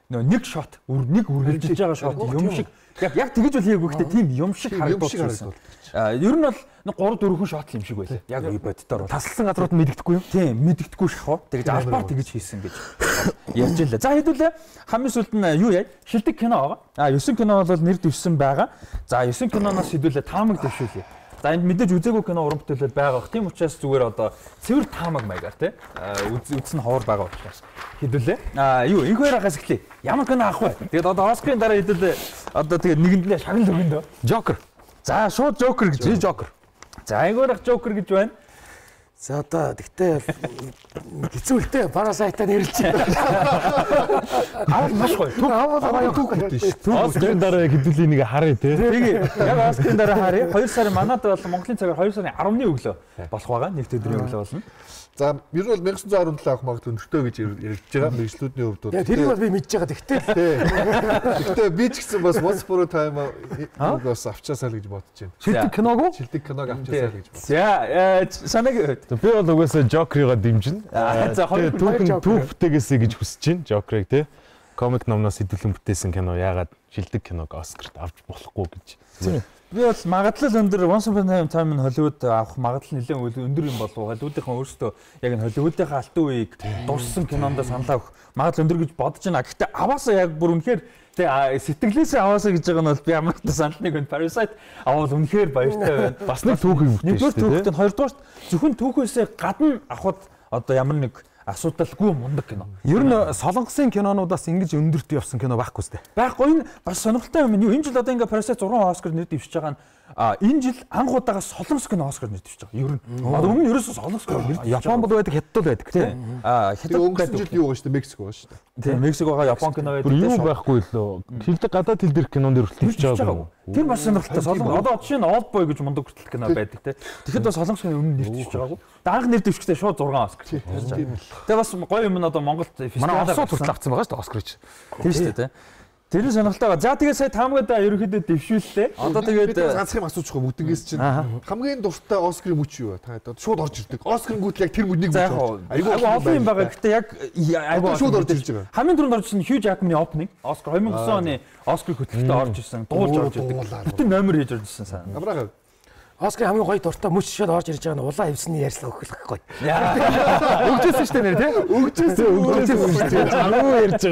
нөө нэг шот үр нэг үргэлжлэж байгаа шот юм шиг яг яг тэгэж бол хийгээгүй гэхдээ тийм юм шиг харагдуулсан. Аа ер нь бол гурав дөрвөн хүн шот юм шиг байлаа. Яг боддоор бол тасалсан газрууд мэддэггүй юм. Тийм мэддэггүй шахав. Тэгэж албаар тэгэж хийсэн гэж ярьж илээ. За хэдүүлээ хамгийн сүүлд нь юу яа? Шилдэг кино байгаа. Аа ёсон кино бол нэр дэвшсэн байгаа. За ёсон киноноос хэдүүлээ таамаг дэвшүүлье. За энд мэдээж үзээгүй кино уран бүтээлэл байгаа. Тийм учраас зүгээр одоо цэвэр таамаг маягаар тий үзсэн ховор байгаа учраас хэдүүлээ. Аа юу энэ хоёрогоос эхлэе. Ямар кино авах вэ? Тэгээд одоо Оскарын дараа хэдүүлээ одоо тэгээд нэгэндээ шагнал өгөндөө. Joker. За шууд Joker гэж би Joker. За айгуурах Joker гэж байна. За одоо тэгтээ хэцүүхтэй Parasite-а нэрлэж байна. Аа маш гоё. Түг аваа явах гэж шүү. Оскарын дараа хэдүүлээ нэг харъя те. Тэгээ яг Оскарын дараа харъя. хоёр сарын манад бол Монголын цагаар хоёр сарын арваны өглөө болох байгаа. Нэгт өдрийн өглөө болно. За ер нь бол 천구백 дөрвөн авах магадгүй өндөртэй гэж ярьж байгаа мэрэгчлүүдний хувьд бол. Тэгээ тэрийг бол би мэдж байгаа. Тэгтээ Тэгтээ би ч гэсэн бас Once Upon a Time бас авчаасаа л гэж бодож байна. Шилдэг киног уу? Шилдэг киног авчаасаа гэж бодож. За санаг Би бол угаасаа Joker-ыг дэмжинэ. За хоёр түүхэн түүхтэйгээсэй гэж хүсэж байна Joker-ыг те. Комик номноос хэдүүлэн бүтээсэн кино яагаад шилдэг киног Оскарт авч болохгүй гэж. Би бол магадлал өндөр Once Upon a Time нь Холливуд авах магадлал нэлээд өндөр юм болов уу? Холливуудынхаа өөрсдөө яг энэ Холливуудынхаа алтан үеийг дурсан кинонд саналаа авах магадлал өндөр гэж бодож байна. Гэхдээ аваасаа яг бүр үнэхээр тэг сэтгэлээсээ аваасаа гэж байгаа нь бол би ямар ч саналныг байна. Parasite авал үнэхээр баяртай байна. Бас нэг түүхийг бүтээсэн. Нэгдүгээр түүхтэй хоёрдугаар зөвхөн түүхээсээ гадна авахд одоо ямар нэг асуудалгүй мундаг кино. Ер нь солонгосын кинонуудаас ингэж өндөрт явсан кино байхгүй сте. Байхгүй энэ бас сонирхолтой юм. Юу энэ жил одоо ингээ Parasite зурсан Оскар нэр дэвшиж байгаа нь а энэ жил анх удаага солонгос кино Оскар нэр дэвшиж байгаа. Ер нь. Одоо өмнө нь ерөөсөө солонгос кино нэр дэвшиж байгаа. Япон бол байдаг, хятад байдаг тийм. А хятад өнгөрсөн жил юу байгаа шүү дээ? Мексик байгаа шүү дээ. Тийм Мексик байгаа, Япон кино байдаг. Юу байхгүй лөө. Шилдэг гадаад хэл дээрх кинон дэр хүртэл дэвшиж байгаа. Тэр бас сонирхолтой. Солонгос одоо жишээ нь Old Boy гэж мундаг хүртэл кино байдаг тийм. Тэгэхэд бас солонгос кино өмнө нэр дэвшиж байгаагүй. Анх нэр дэвшихтэй шууд зурсан Оскар. Тэгээ бас гоё юм одоо Монголд манай Оросууд хүртэл авсан байгаа шүү дээ Оскар гэж. Тийм шүү дээ. Тэр нь сонирхолтой байгаа. За тэгээ сая таамагад ерөнхийдөө дэвшүүллээ. Одоо тэгээд ганцхан асуучих юм бүгднгээс чинь хамгийн дуртай Оскарын мөч юу вэ? Та одоо шууд орж ирдэг. Оскарын гүйл яг тэр мөчнийг мөч. Айгуу олон юм байгаа. Гэтэ яг айгуу шууд орж ирж байгаа. Хамгийн түрүүнд орж ирсэн Hugh Jackman-ы opening Оскар две тысячи девять оны Оскар хөтөлбөртөө орж ирсэн. Дуулж орж ирдэг. Бүтэн номер хийж орж ирсэн сайн. Амраа. Оскар хамгийн гоё дуртай мөч шууд орж ирж байгаа нь улаан хевсний ярьслаа өгөх гоё. Өгчээсэн шүү дээ нэр тий. Өгчээсэн өгчээсэн шүү дээ. Алуу ярьж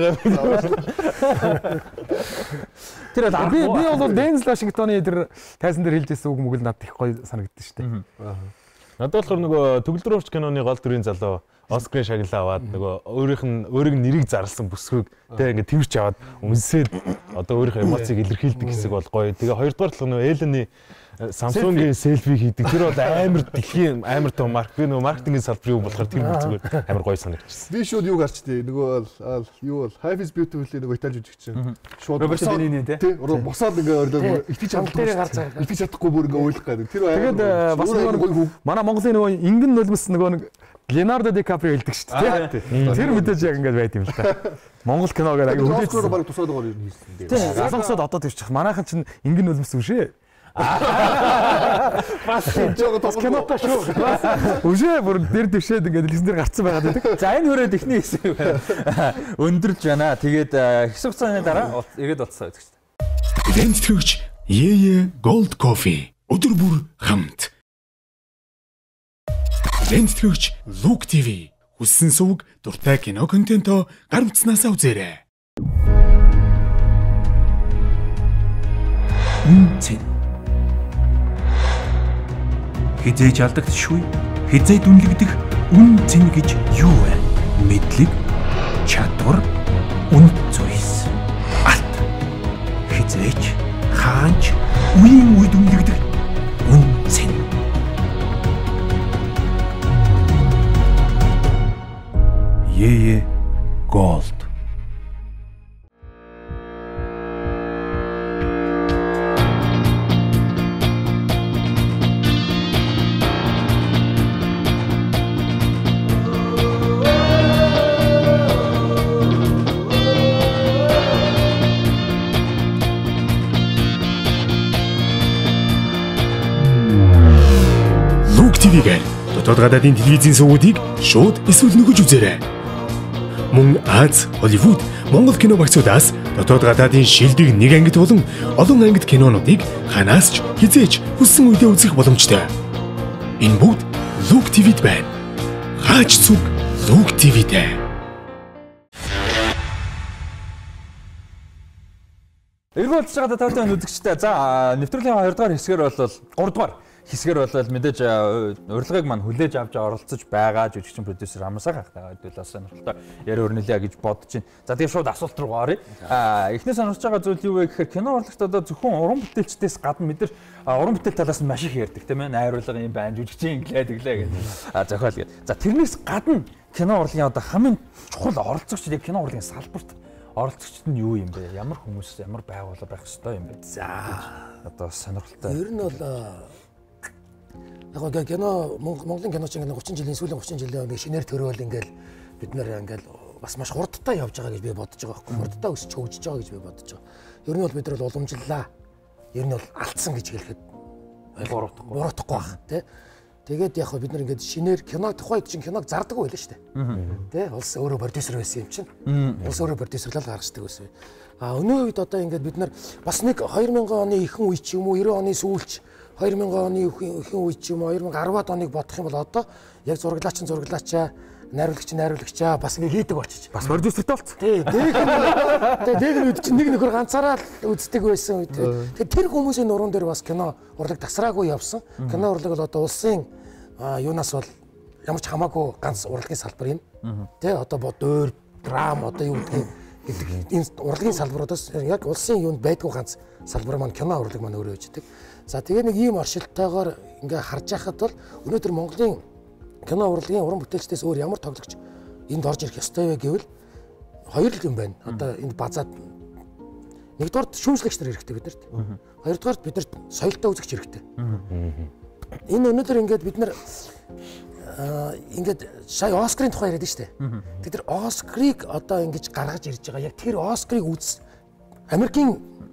байгаа. Тэр би би бол Дензел Вашингтоны тэр тайзан дээр хэлжсэн үг мөгөл надад их гоё санагдсан шүү дээ. Надад болохоор нөгөө төгөлдрөөрч киноны гол дүрийн залуу Оскарын шагналаа аваад нөгөө өөрийнх нь өөрийг нэрийг зарласан бүсгүйг тэг ингээд тэрч аваад үнсээд одоо өөрийнхөө эмоцийг илэрхийлдэг хэсэг бол гоё. Тэгээ хоёрдугаар талх нөгөө Элений Samsung-ийн селфи хийдэг. Тэр бол амар дэлхийн амар том марк. Би нөгөө маркетингийн салбар юу болохоор тэр зүгээр амар гоё санагдчихсан. Би шууд юу гарч тээ. Нөгөө бол юу бол Life is Beautiful-ийн нөгөө Итали жүжигчин. Шууд Роберт Де Нино тий. Босоод ингээ итгэж чадахгүй. Итгэж чадахгүй бүр ингээ уйлах гэдэг. Тэр тэгээд бас нөгөө манай Монголын нөгөө ингэн нулимс нөгөө нэг Леонардо Ди Каприо хэлдэг шүү дээ. Тэр мэдээж яг ингээд байт юм л та. Монгол киногаар аяг үлдээсэн. Оскар баг тусаад байгаа юм хийсэн. Тийм. Солонгосод одоо тэрчих. Манайхан чинь ингэн нулимс үшээ. Бас жоо тос кинотой шүү. Үшээ бүр дэр дэвшээд ингээд телевизэн дээр гарцсан байгаад байдаг. За энэ хүрээд ихний хэсэг өндөрж байна. Тэгээд хэсэг хугацааны дараа ирээд утсаа байдаг шүү дээ. Тэнцвэрч Yeye Gold Coffee өдөр бүр хамт. Тэнцвэрч Look ти ви хүссэн сувг дуртай кино контентоо гар утснасаа үзээрэй. Үнцэн хизээж алдагдшгүй хизээ дүнлэгдэх үнцэн гэж юу вэ? Мэдлэг, чадвар, үн зүйлс. Алт хизээж хаанч үеийн үе дүнлэгдэх үнцэн. Yeye Gold. Look ти ви-гээр дотоод гадаадын телевизийн сувгуудыг шууд эсвэл нөгөж үзээрэй. мөн Аз, Холливуд, Монгол кино багцуудаас дотоод гадаадын шилдэг нэг ангид болон олон ангид кинонуудыг ханаас ч хизээч хүссэн үедээ үзэх боломжтой. Энэ бүгд Look ти ви-д байна. Хаач зүг Look ти ви-тэй. Эргүү болж байгаа тавтай үзэгчтэй. За нэвтрүүлгийн хоёр дахь хэсгээр бол гурав дахь хэсгээр бол мэдээж урилгыг маань хүлээж авч оролцож байгаа жүжигчин продюсер Амарсаг хахтайгаа хэдүүлээ сонирхолтой яриа өрнөлөө гэж бодож байна. За тэгээ шууд асуулт руу оръё. А эхнээс сонирхож байгаа зүйл юу вэ гэхээр кино урлагт одоо зөвхөн уран бүтээлчдээс гадна бид нар уран бүтээл талаас нь маш их ярьдаг тийм ээ. Найруулга юм байна, жүжигчин инглээ тэглээ гэдэг. А зохиол гэдэг. За тэрнээс гадна кино урлагийн одоо хамгийн чухал оролцогч яг кино урлагийн салбарт оролцогчд нь юу юм бэ? Ямар хүмүүс, ямар байгууллага байх ёстой юм бэ? За одоо сонирхолтой. Ер нь бол яг кино Монголын киноч ингээд гурван жилийн сүүлийн гурван жилийн нэг шинээр төрөөл ингээд бид нэр ингээд бас маш хурдтай явж байгаа гэж би бодож байгаа байхгүй хурдтай өсч хөгжиж байгаа гэж би бодож байгаа. Ер нь бол бид нар уламжлалаа. Ер нь бол алдсан гэж хэлэхэд буруутахгүй буруутахгүй байх тий. Тэгээд яг бид нар ингээд шинээр кино тухайд чинь киног зардаг байлаа шүү дээ. Тий улс өөрөө продюсер байсан юм чинь. Улс өөрөө продюсерлал гаргаждаг байсан. А өнөө үед одоо ингээд бид нар бас нэг хоёр мянган оны ихэнх үе ч юм уу девяносто оны сүүлч хоёр мянган оны ихэнх үе ч юм уу две тысячи десять оныг бодох юм бол одоо яг зураглаач нь зураглаачаа найруулагч нь найруулагчаа бас ингэ хийдэг болчих. Бас продюсертэй болц. Тий, дэг. Тэгээ дэг нь үед чинь нэг нөхөр ганцаараа л үздэг байсан үед. Тэгээ тэр хүмүүсийн нуруунд дээр бас кино урлаг тасраагүй явсан. Кино урлаг бол одоо улсын юунаас бол ямар ч хамаагүй ганц урлагийн салбар юм. Тий, одоо бодоор драм одоо юу гэдэг гэдэг энэ урлагийн салбаруудаас яг улсын юунд байдгүй ганц салбар маань кино урлаг маань өөрөө үүсдэг. За тэгээ нэг ийм оршилтойгоор ингээ харж байхад бол өнөөдөр Монголын кино урлагийн уран бүтээлчдээс өөр ямар тоглогч энд орж ирэх ёстой вэ гэвэл хоёр л юм байна. Одоо энд базаад нэгдүгээр шүүмжлэгч нар хэрэгтэй биднэрт. Хоёрдугаар биднэрт соёлтой үзэгч хэрэгтэй. Энэ өнөөдөр ингээд бид нар ингээд сая Оскарын тухай яриад штэ. Бид нар Оскарыг одоо ингэж гаргаж ирж байгаа. Яг тэр Оскарыг үз Америкийн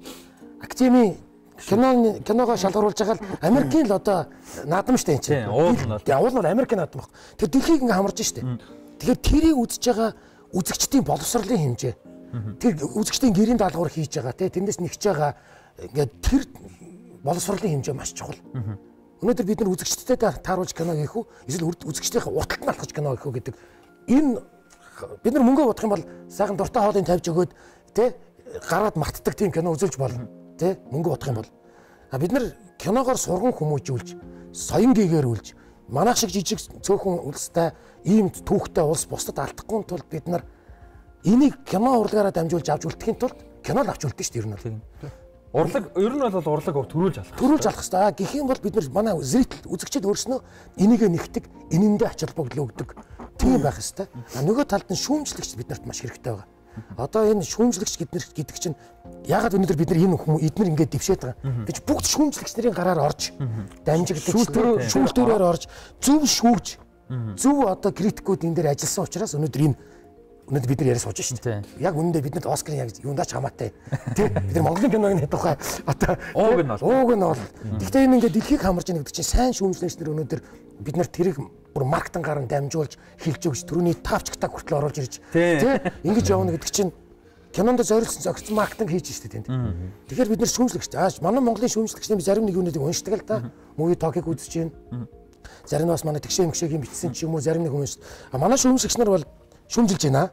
академи кино киногоо шалгаруулж байгаа л Америкийн л одоо наадам штэ энэ чинь. Уул нь бол. Уул нь Америкийн наадам баг. Тэр дэлхийг ингээ хамарж штэ. Тэгэхээр тэрийг үзэж байгаа үзэгчдийн боловсролын хэмжээ. Тэр үзэгчдийн гэрийн даалгавар хийж байгаа те тэрнээс нэгж байгаа ингээ тэр боловсролын хэмжээ маш чухал. Өнөөдөр бид нар үзэгчдэд тааруулж кино хийх үү? Эсвэл үзэгчдийн урталт нь алхаж кино хийх үү гэдэг энэ бид нар мөнгө бодох юм бол сайхан дуртай хоолыг тавьж өгөөд те гараад мартдаг тийм кино үзүүлж болно. Тэ мөнгө бодох юм бол а бид нар киногоор сурган хүмүүжүүлж соён гээгэрүүлж манайх шиг жижиг цөөхөн улстай ийм түүхтэй улс бусдад алдахгүй тулд бид нар энийг кино урлагаараа дамжуулж авч үлдэхийн тулд кино л авч үлдэн шүү дээ ер нь бол урлаг ер нь бол урлаг төрүүлж алах төрүүлж алах хэрэгтэй гэх юм бол бид нар манай зритель үзэгчид өөрснөө энийгээ нэгтэг энэндээ ач холбогдол өгдөг тийм байх хэрэгтэй а нөгөө талд нь шүүмжлэгч биднэрт маш хэрэгтэй байгаа. Одоо энэ шүүмжлэгч гэдэг чинь яагаад өнөөдөр бид нар энэ хүмүүс эднэр ингээд дэвшээд байгаа. Бид бүгд шүүмжлэгч нарын гараар орж дамжигддаг шүүлтүүрээр орж зөв шүүж зөв одоо критикүүд энэ дээр ажилласан учраас өнөөдөр энэ өнөөдөр бид нар яриа сууж шүү дээ. Яг үнэндээ бид нар Оскарын яг юундаач хамаатай. Тэ бид нар Монголын киноны тухай одоо ууг нь бол ууг нь бол гэхдээ энэ ингээд дэлхийг хамарж яах гэдэг чинь сайн шүүмжлэгч нар өнөөдөр бид нар тэрийг бүр маркетингаар нь дамжуулж хэлж өгч түрүүний тавчгтаа хүртэл оруулж ирж тий ингэж явна гэдэг чинь кинонд зориулсан зохицсон маркетинг хийж штэ тэнд. Тэгэхээр бид нар шүүмжлэгч ааш манай Монголын шүүмжлэгчдийн зарим нэг юунуудыг уншдаг л да. Муви токийг үзэж байна. Зарим нь бас манай тэгшээ мэгшээгийн бичсэн ч юм уу зарим нэг хүмүүс а манай шүүмжлэгч нар бол шүүмжилж байна.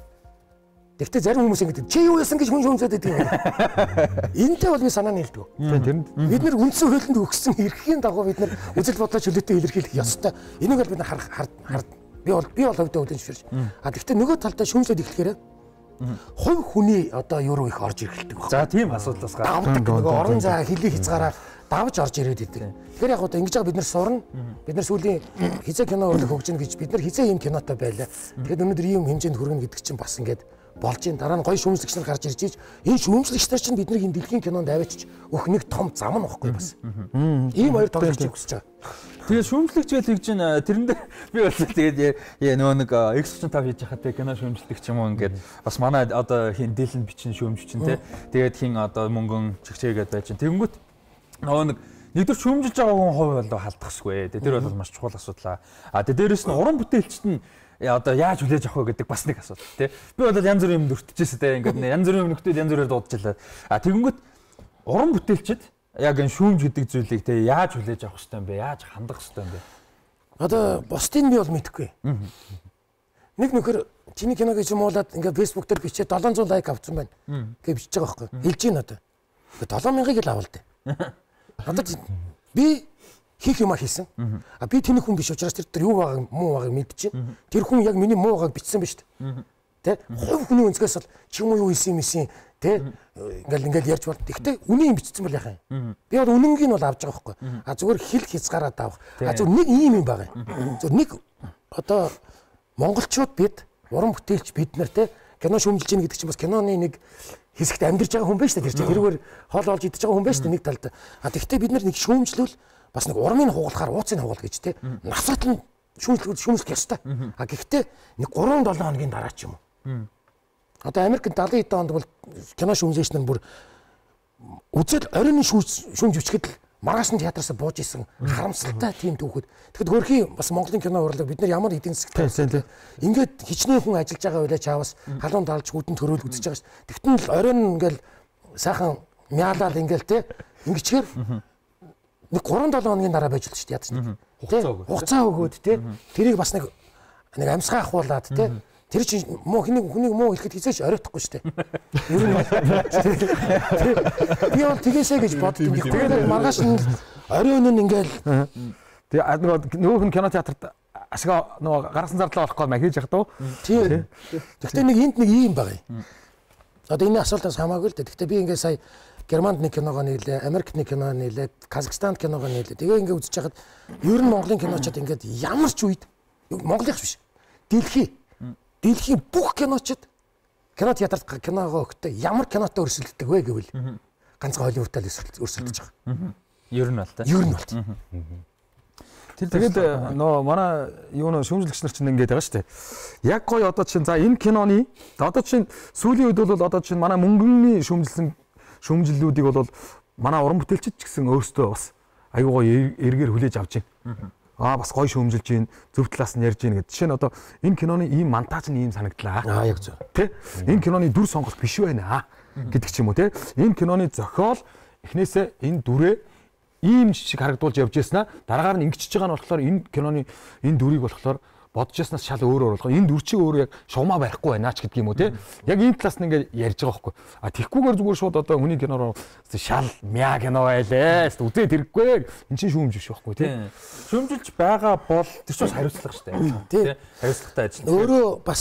Тэгтээ зарим хүмүүс ингэдэг чи юу яасан гэж хүн шүүмжлээд байдаг юм. Энтэй бол би санаа нийлдэг. Тэнд бид нар үндсэн хуулинд өгсөн эрхийн дагуу бид нар үзэл бодлоо чөлөөтэй илэрхийлэх ёстой. Энийг бол бид нар харах хар би бол би бол хөвдөө үлэн швэрч. А тэгтээ нөгөө талдаа шүүмжлээд эхлэхээр хувь хүний одоо юу руу их орж ирэлдэг байна. За тийм асуудлаас гардаг нөгөө орон зай хилийг хязгаараа давж орж ирээд идэг. Тэгэхээр яг одоо ингэж байгаа бид нар сурна. Бид нар сүүлийн хизээ кино урлаг хөгжинэ гэж бид нар хизээ ийм кинотой байлаа. Тэгэхээр өнөөдөр ийм хэмжээнд хүргэнэ гэдэг чинь бас ингээд болж ин дараа нь гоё шүүмжлэгч нар гарч ирж ийж энэ шүүмжлэгч нар чинь бидний энэ дэлхийн кинонд аваачиж өх нэг том зам нь واخгүй бас. Ийм хоёр тоглож хүсэж байгаа. Тэгээд шүүмжлэгч байл гэж чинь тэрэндээ би бол тэгээд яа нөгөө нэг X фifty five хийж хахад кино шүүмжлэгч юм уу ингээд бас манай одоо хин дээлэн бичин шүүмж чинь те тэгээд хин одоо мөнгөн чигчээгээд байж чинь тэгэнгүүт нөгөө нэг нэгдүгээр шүүмжилж байгаа хүн хувь бол халдахсгүй. Тэр бол маш чухал асуудал. А дээрээс нь уран бүтээлчд нь одоо яаж хүлээж авах вэ гэдэг бас нэг асуудал тий. Би бол янз бүрийн юмд өртөжсэн тий. Ингээд янз бүрийн нөхдөд янз бүрээр дуудчихлаа. А тэгэнгүүт уран бүтээлчд яг энэ шүүмж гэдэг зүйлийг тий яаж хүлээж авах хэрэгтэй юм бэ? Яаж хандах хэрэгтэй юм бэ? Одоо бусдын би бол мэдэхгүй. Нэг нөхөр чиний киног изумуулаад ингээд фэйсбүүк дээр бичээ долоон зуун лайк авсан байна гэж бичиж байгаа байхгүй. Хэлж гин одоо. долоон мянгыг л авал дээ. Одоо би хийх юма хийсэн. А би тэнэг хүн биш учраас тэр тэр юу байгааг муу байгааг мэдчихээн. Тэр хүн яг миний муу байгааг бичсэн ба шүү дээ. Тэ? Хувь хүний өнцгөөс бол чи юм юу хийсэн юм ийсэн тэ? Ингээл ингээл ярьж бол. Тэгтээ үнийн бичсэн бол яхаа юм. Би бол үнэнгийг нь бол авч байгаа байхгүй. А зүгээр хэл хязгаараад авах. А зүгээр нэг ийм юм байгаа юм. Зүгээр нэг одоо монголчууд бид уран бүтээлч бид нар тэ кино шүүмжилж ийн гэдэг чинь бас киноны нэг хэсэгт амьдарч байгаа хүн байна шүү дээ. Тэр чинь тэрүүгээр хоол олж идэж байгаа хүн байна шүү дээ нэг талд. А тэгтээ бид нар нэг шүүмжлүүл бас нэг урмын хугалахаар ууцын хугал гэж те насрал нь шүүмжлэх шүүмжлэх ёстой. А гэхдээ нэг гурван долоон хоногийн дараа ч юм уу. Одоо Америкт даалын хэдэн онд бол кино шүүмжлэгч нар бүр үзэл оройн шүүмж бичгэд л маргааш нь театраас бууж исэн харамсалтай тийм түүхэд. Тэгэхэд хөрхий бас Монголын кино урлаг бид нар ямар эдийн засгийн ингээд хичнээн хүн ажиллаж байгаа байлаа чаавас халуун даалж хүдэн төрөөл үзэж байгаа ш. Тэгтэн л оройн ингээл сайхан мяалал ингээл те ингэчээр нэг гурван долоон хоногийн дараа байж л шүү дээ яд чинь. Хугацаа өгөөд те тэрийг бас нэг нэг амьсгаа ахуулаад те тэр чинь муу хэнийг хүнийг муу хэлэхэд хизээч оройтхгүй шүү дээ. Ер нь би бол тэгээсэ гэж боддог. Тэгээд маргааш нь оройн нь ингээл тэгээ нөгөө хүн кино театрт ашгаа нөгөө гаргасан зардлаа болохгүй маа хийж яхад уу. Тийм. Гэхдээ нэг энд нэг ийм байгаа юм. Одоо энэ асуултаас хамаагүй л дээ. Гэхдээ би ингээд сая Германд нэг киногоо нийлээ, Америкт нэг кино нийлээ, Казахстанд киногоо нийлээ. Тэгээ ингээд үзэж хахад ер нь Монголын киночод ингээд ямар ч үед Монголынх биш. Дэлхий. Дэлхийн бүх киночод кино театрт киногоо өгтөө ямар кинотой өрсөлддөг вэ гэвэл ганцхан Холливуудтай л өрсөлдөж байгаа. Ер нь бол та. Ер нь бол. Тэгээд нөө манай юу нөө шүүмжлэгч нар чинь ингэж байгаа шүү дээ. Яг гоё одоо чинь за энэ киноны одоо чинь сүүлийн үед бол одоо чинь манай мөнгөний шүүмжилсэн шүүмжлэлүүдийг бол манай уран бүтээлчид ч гэсэн өөрсдөө бас аюу гоё эргээр хүлээж авч байна. Аа бас гоё шүүмжилж байна, зөв талаас нь ярьж байна гэдэг. Жишээ нь одоо энэ киноны ийм монтаж нь ийм санагдлаа. Аа яг зөв. Тэ? Энэ киноны дүр сонголт биш байна гэдэг ч юм уу те. Энэ киноны зохиол эхнээсээ энэ дүрээ ийм шиг харагдуулж явж яснаа дараагаар нь ингэчихэж байгаа нь болохоор энэ киноны энэ дүрийг болохоор бодож яснаас шал өөр өөр болгоо. Энэ дүр чинь өөрөө яг шугамаа барихгүй байна ч гэдэг юм уу те. Яг энэ талаас нь ингээд ярьж байгаа байхгүй. А тэгхгүйгээр зүгээр шууд одоо хүний кинороо шал мяа кино байлаа. Үзээд хэрэггүй. Энд чинь шүүмж биш байхгүй те. Шүүмжилж байгаа бол тэр чинь хариуцлага шүү дээ. Тий. Хариуцлагатай ажил. Өөрөө бас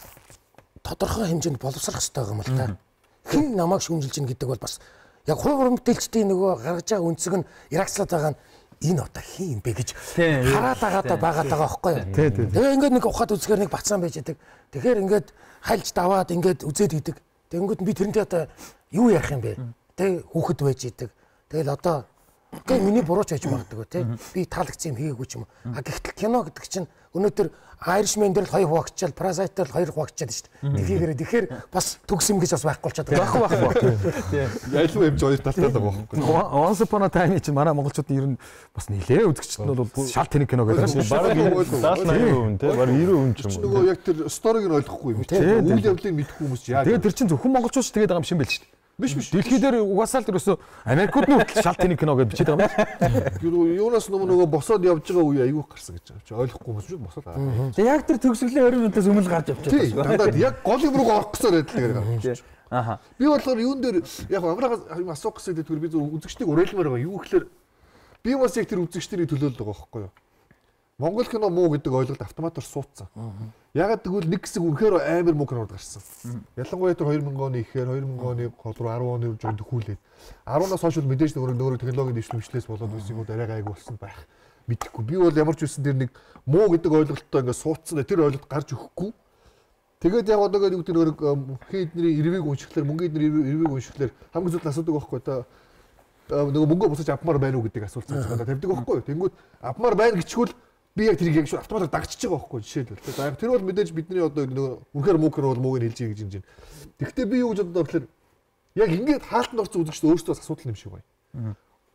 тодорхой хэмжээнд боловсрох хэрэгтэй байгаа юм л та. Хэн намайг шүүмжилж ийн гэдэг бол бас яг хувь уран бүтээлчдийн нөгөө гаргаж байгаа үнцэг нь Иракцлаад байгаа нь энэ одоо хин юм бэ гэж хараад агаадаа байгаад байгаа байхгүй юу. Тэгээ ингээд нэг ухаад үзэхээр нэг бацаан байж идэг. Тэгэхээр ингээд хайлж даваад ингээд үзээд идэг. Тэгэнгүүт би тэрнтэй одоо юу ярих юм бэ? Тэг хүүхэд байж идэг. Тэгэл одоо гэ миний бурууч байж магадгүй тий. Би таалагдсан юм хийгээгүй ч юм. А гэхдээ кино гэдэг чинь өнөөдөр Irishman дээр л хоёр хуваачаал, Parasite дээр л хоёр хуваачаад шүү дээ. Тэгэхээр тэгэхээр бас төгс юм гэж бас байхгүй болчиход байгаа. Байхгүй байхгүй. Тий. Ялуу юм жоо талтай байгаа байхгүй. Once upon a time чинь манай монголчууд ер нь бас нилээ үзэгчд нь бол шал тэнэг кино гэдэг шүү. Бараг дааш найман тий. Бараг девяносто хүн ч юм уу. Нөгөө яг тэр сториг нь ойлгохгүй юм тий. Үйл явдлыг мэдэхгүй хүмүүс яаж. Тэгээ тэр чинь зөвхөн монголчууд ч тэгээд байгаа юм шиг байл шүү дээ. Биш биш. Дэлхий дээр угаасаа л ерөөсөө Америкууд нь хүртэл шал тэнэг кино гэж бичээд байгаа юм. Юунаас нөгөө босоод явж байгаа үе айгүй гарсан гэж байгаа. Ойлгохгүй хүмүүс шүү босоод аа. Тэгээ яг тэр төгсгөлийн оройн минутаас өмнө гарч явчихсан. Тий. Дандаа яг голын руу орох гэсэн байдлаар гарч. Аха. Би болохоор юун дээр яг амраа юм асуух гэсэн дээр би зөв үзэгчдийг уриалмаар байгаа. Юу гэхээр би бас яг тэр үзэгчдийн төлөөлөл байгаа байхгүй юу? Монгол кино муу гэдэг ойлголт автоматар суудсан. Ягаад гэвэл нэг хэсэг үнэхээр амар муу кинод гарсан. Ялангуяа тэр две thousand оны ихээр две thousand оны гол руу ten оны жоо дөхүүлээд ten-аас хойш бол мэдээж нөгөө нөгөө технологийн дэвшлэмжлээс болоод үсгүүд арай гайг болсон байх. Мэдэхгүй. Би бол ямар ч үсэн дээр нэг муу гэдэг ойлголттой ингээд суудсан. Тэр ойлголт гарч өгөхгүй. Тэгээд яг одоо нэг нөгөө хин эдний ирвэг уншихлаар мөнгө эдний ирвэг уншихлаар хамгийн зүйл асуудаг байхгүй та нөгөө мөнгө босож авмаар байна уу гэдэг асуулт цаашаа тавьдаг байхгүй. Тэнгүүд авмаар байна гэчгүүл би яг тэрийг яг шүү автоматар дагчиж байгаа байхгүй жишээлбэл. Тэгэхээр тэр бол мэдээж бидний одоо нөгөө үнэхээр муу кино бол мууг нь хэлж ий гэж юм чинь. Тэгвэл би юу гэж боддоо болохоор яг ингээд хаалтанд орсон үзэгчд өөрсдөө асуудал юм шиг байна.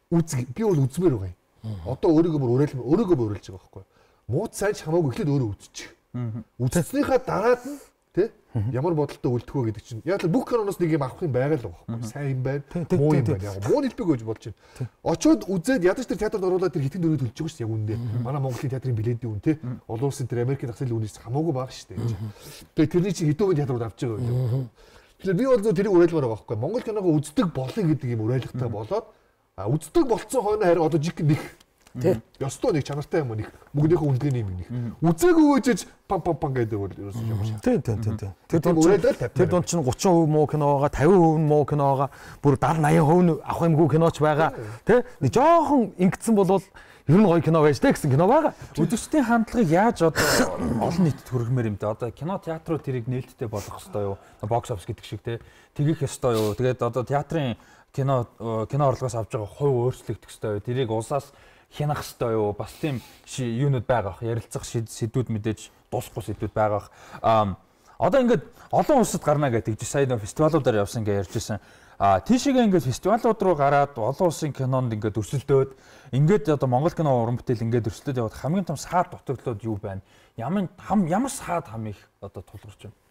үзэг би бол үзмээр байгаа юм. Одоо өөрийгөө бүр уриалмаар өөрийгөө уриалж байгаа байхгүй. Мууд сайн ч хамаагүй эхлээд өөрөө үзчих. Үзснийхаа дараад нь тий ямар бодолтой үлдэх вэ гэдэг чинь яг л бүх киноноос нэг юм авах юм байгаа л байгаа байхгүй. Сайн юм байна, муу юм байна. Яг муу хэлбэг гэж болж байна. Очоод үзээд ядаж тэр театрт оруулаад тэр хитэн дөрөв төлж байгаа шүү дээ яг үндэ. Манай Монголын театрын билетийн үн тий олон улсын тэр Америкийн зах зээлийн үнээс хамаагүй бага шүү дээ. Тэгээ тэрний чинь хэдэн үеийн театрууд авч байгаа юм. Тэгэхээр би бол тэрийг уриалмаар байгаа байхгүй. Монгол киногоо үздэг болно гэдэг юм уриалгатай болоод үздэг болцсон хойно харин одоо жиг нэг тий ёстой нэг чанартай юм нэг мөнгөнийхөө үнэлгээний юм нэг үзээгүй гэж пам пам пам гэдэг бол ерөөсөө юм шиг. Тий тий тий. Тэр дунд тэр дунд чинь thirty percent муу кино байгаа, fifty percent муу кино байгаа, бүр seventy eighty percent авах юмгүй киноч байгаа. Тий нэг жоохон ингэсэн болвол ер нь гоё кино байж тээ гэсэн кино байгаа. Үзэгчдийн хандлагыг яаж одоо олон нийтэд хүргэмээр юм те. Одоо кино театрууд тэрийг нээлттэй болгох ёстой юу? Бокс офис гэдэг шиг те. Тэгэх ёстой юу? Тэгээд одоо театрын кино кино орлогоос авж байгаа хувь өөрчлөгдөх ёстой юу? Тэрийг улсаас хянах ёстой юу? Бас тийм юунууд байгаа бах. Ярилцах сэдвүүд мэдээж дуусахгүй сэдвүүд байгаа бах. Аа одоо ингээд олон улсад гарна гэдэг чинь сая нөө фестивалуудаар явсан гэж ярьжсэн. А тийшээгээ ингээд фестивалууд руу гараад олон улсын кинонд ингээд өрсөлдөөд ингээд одоо Монгол кино уран бүтээл ингээд өрсөлдөд яваад хамгийн том саад дутагдлууд юу байна? Ямар хам ямар саад хам их одоо тулгарч байна?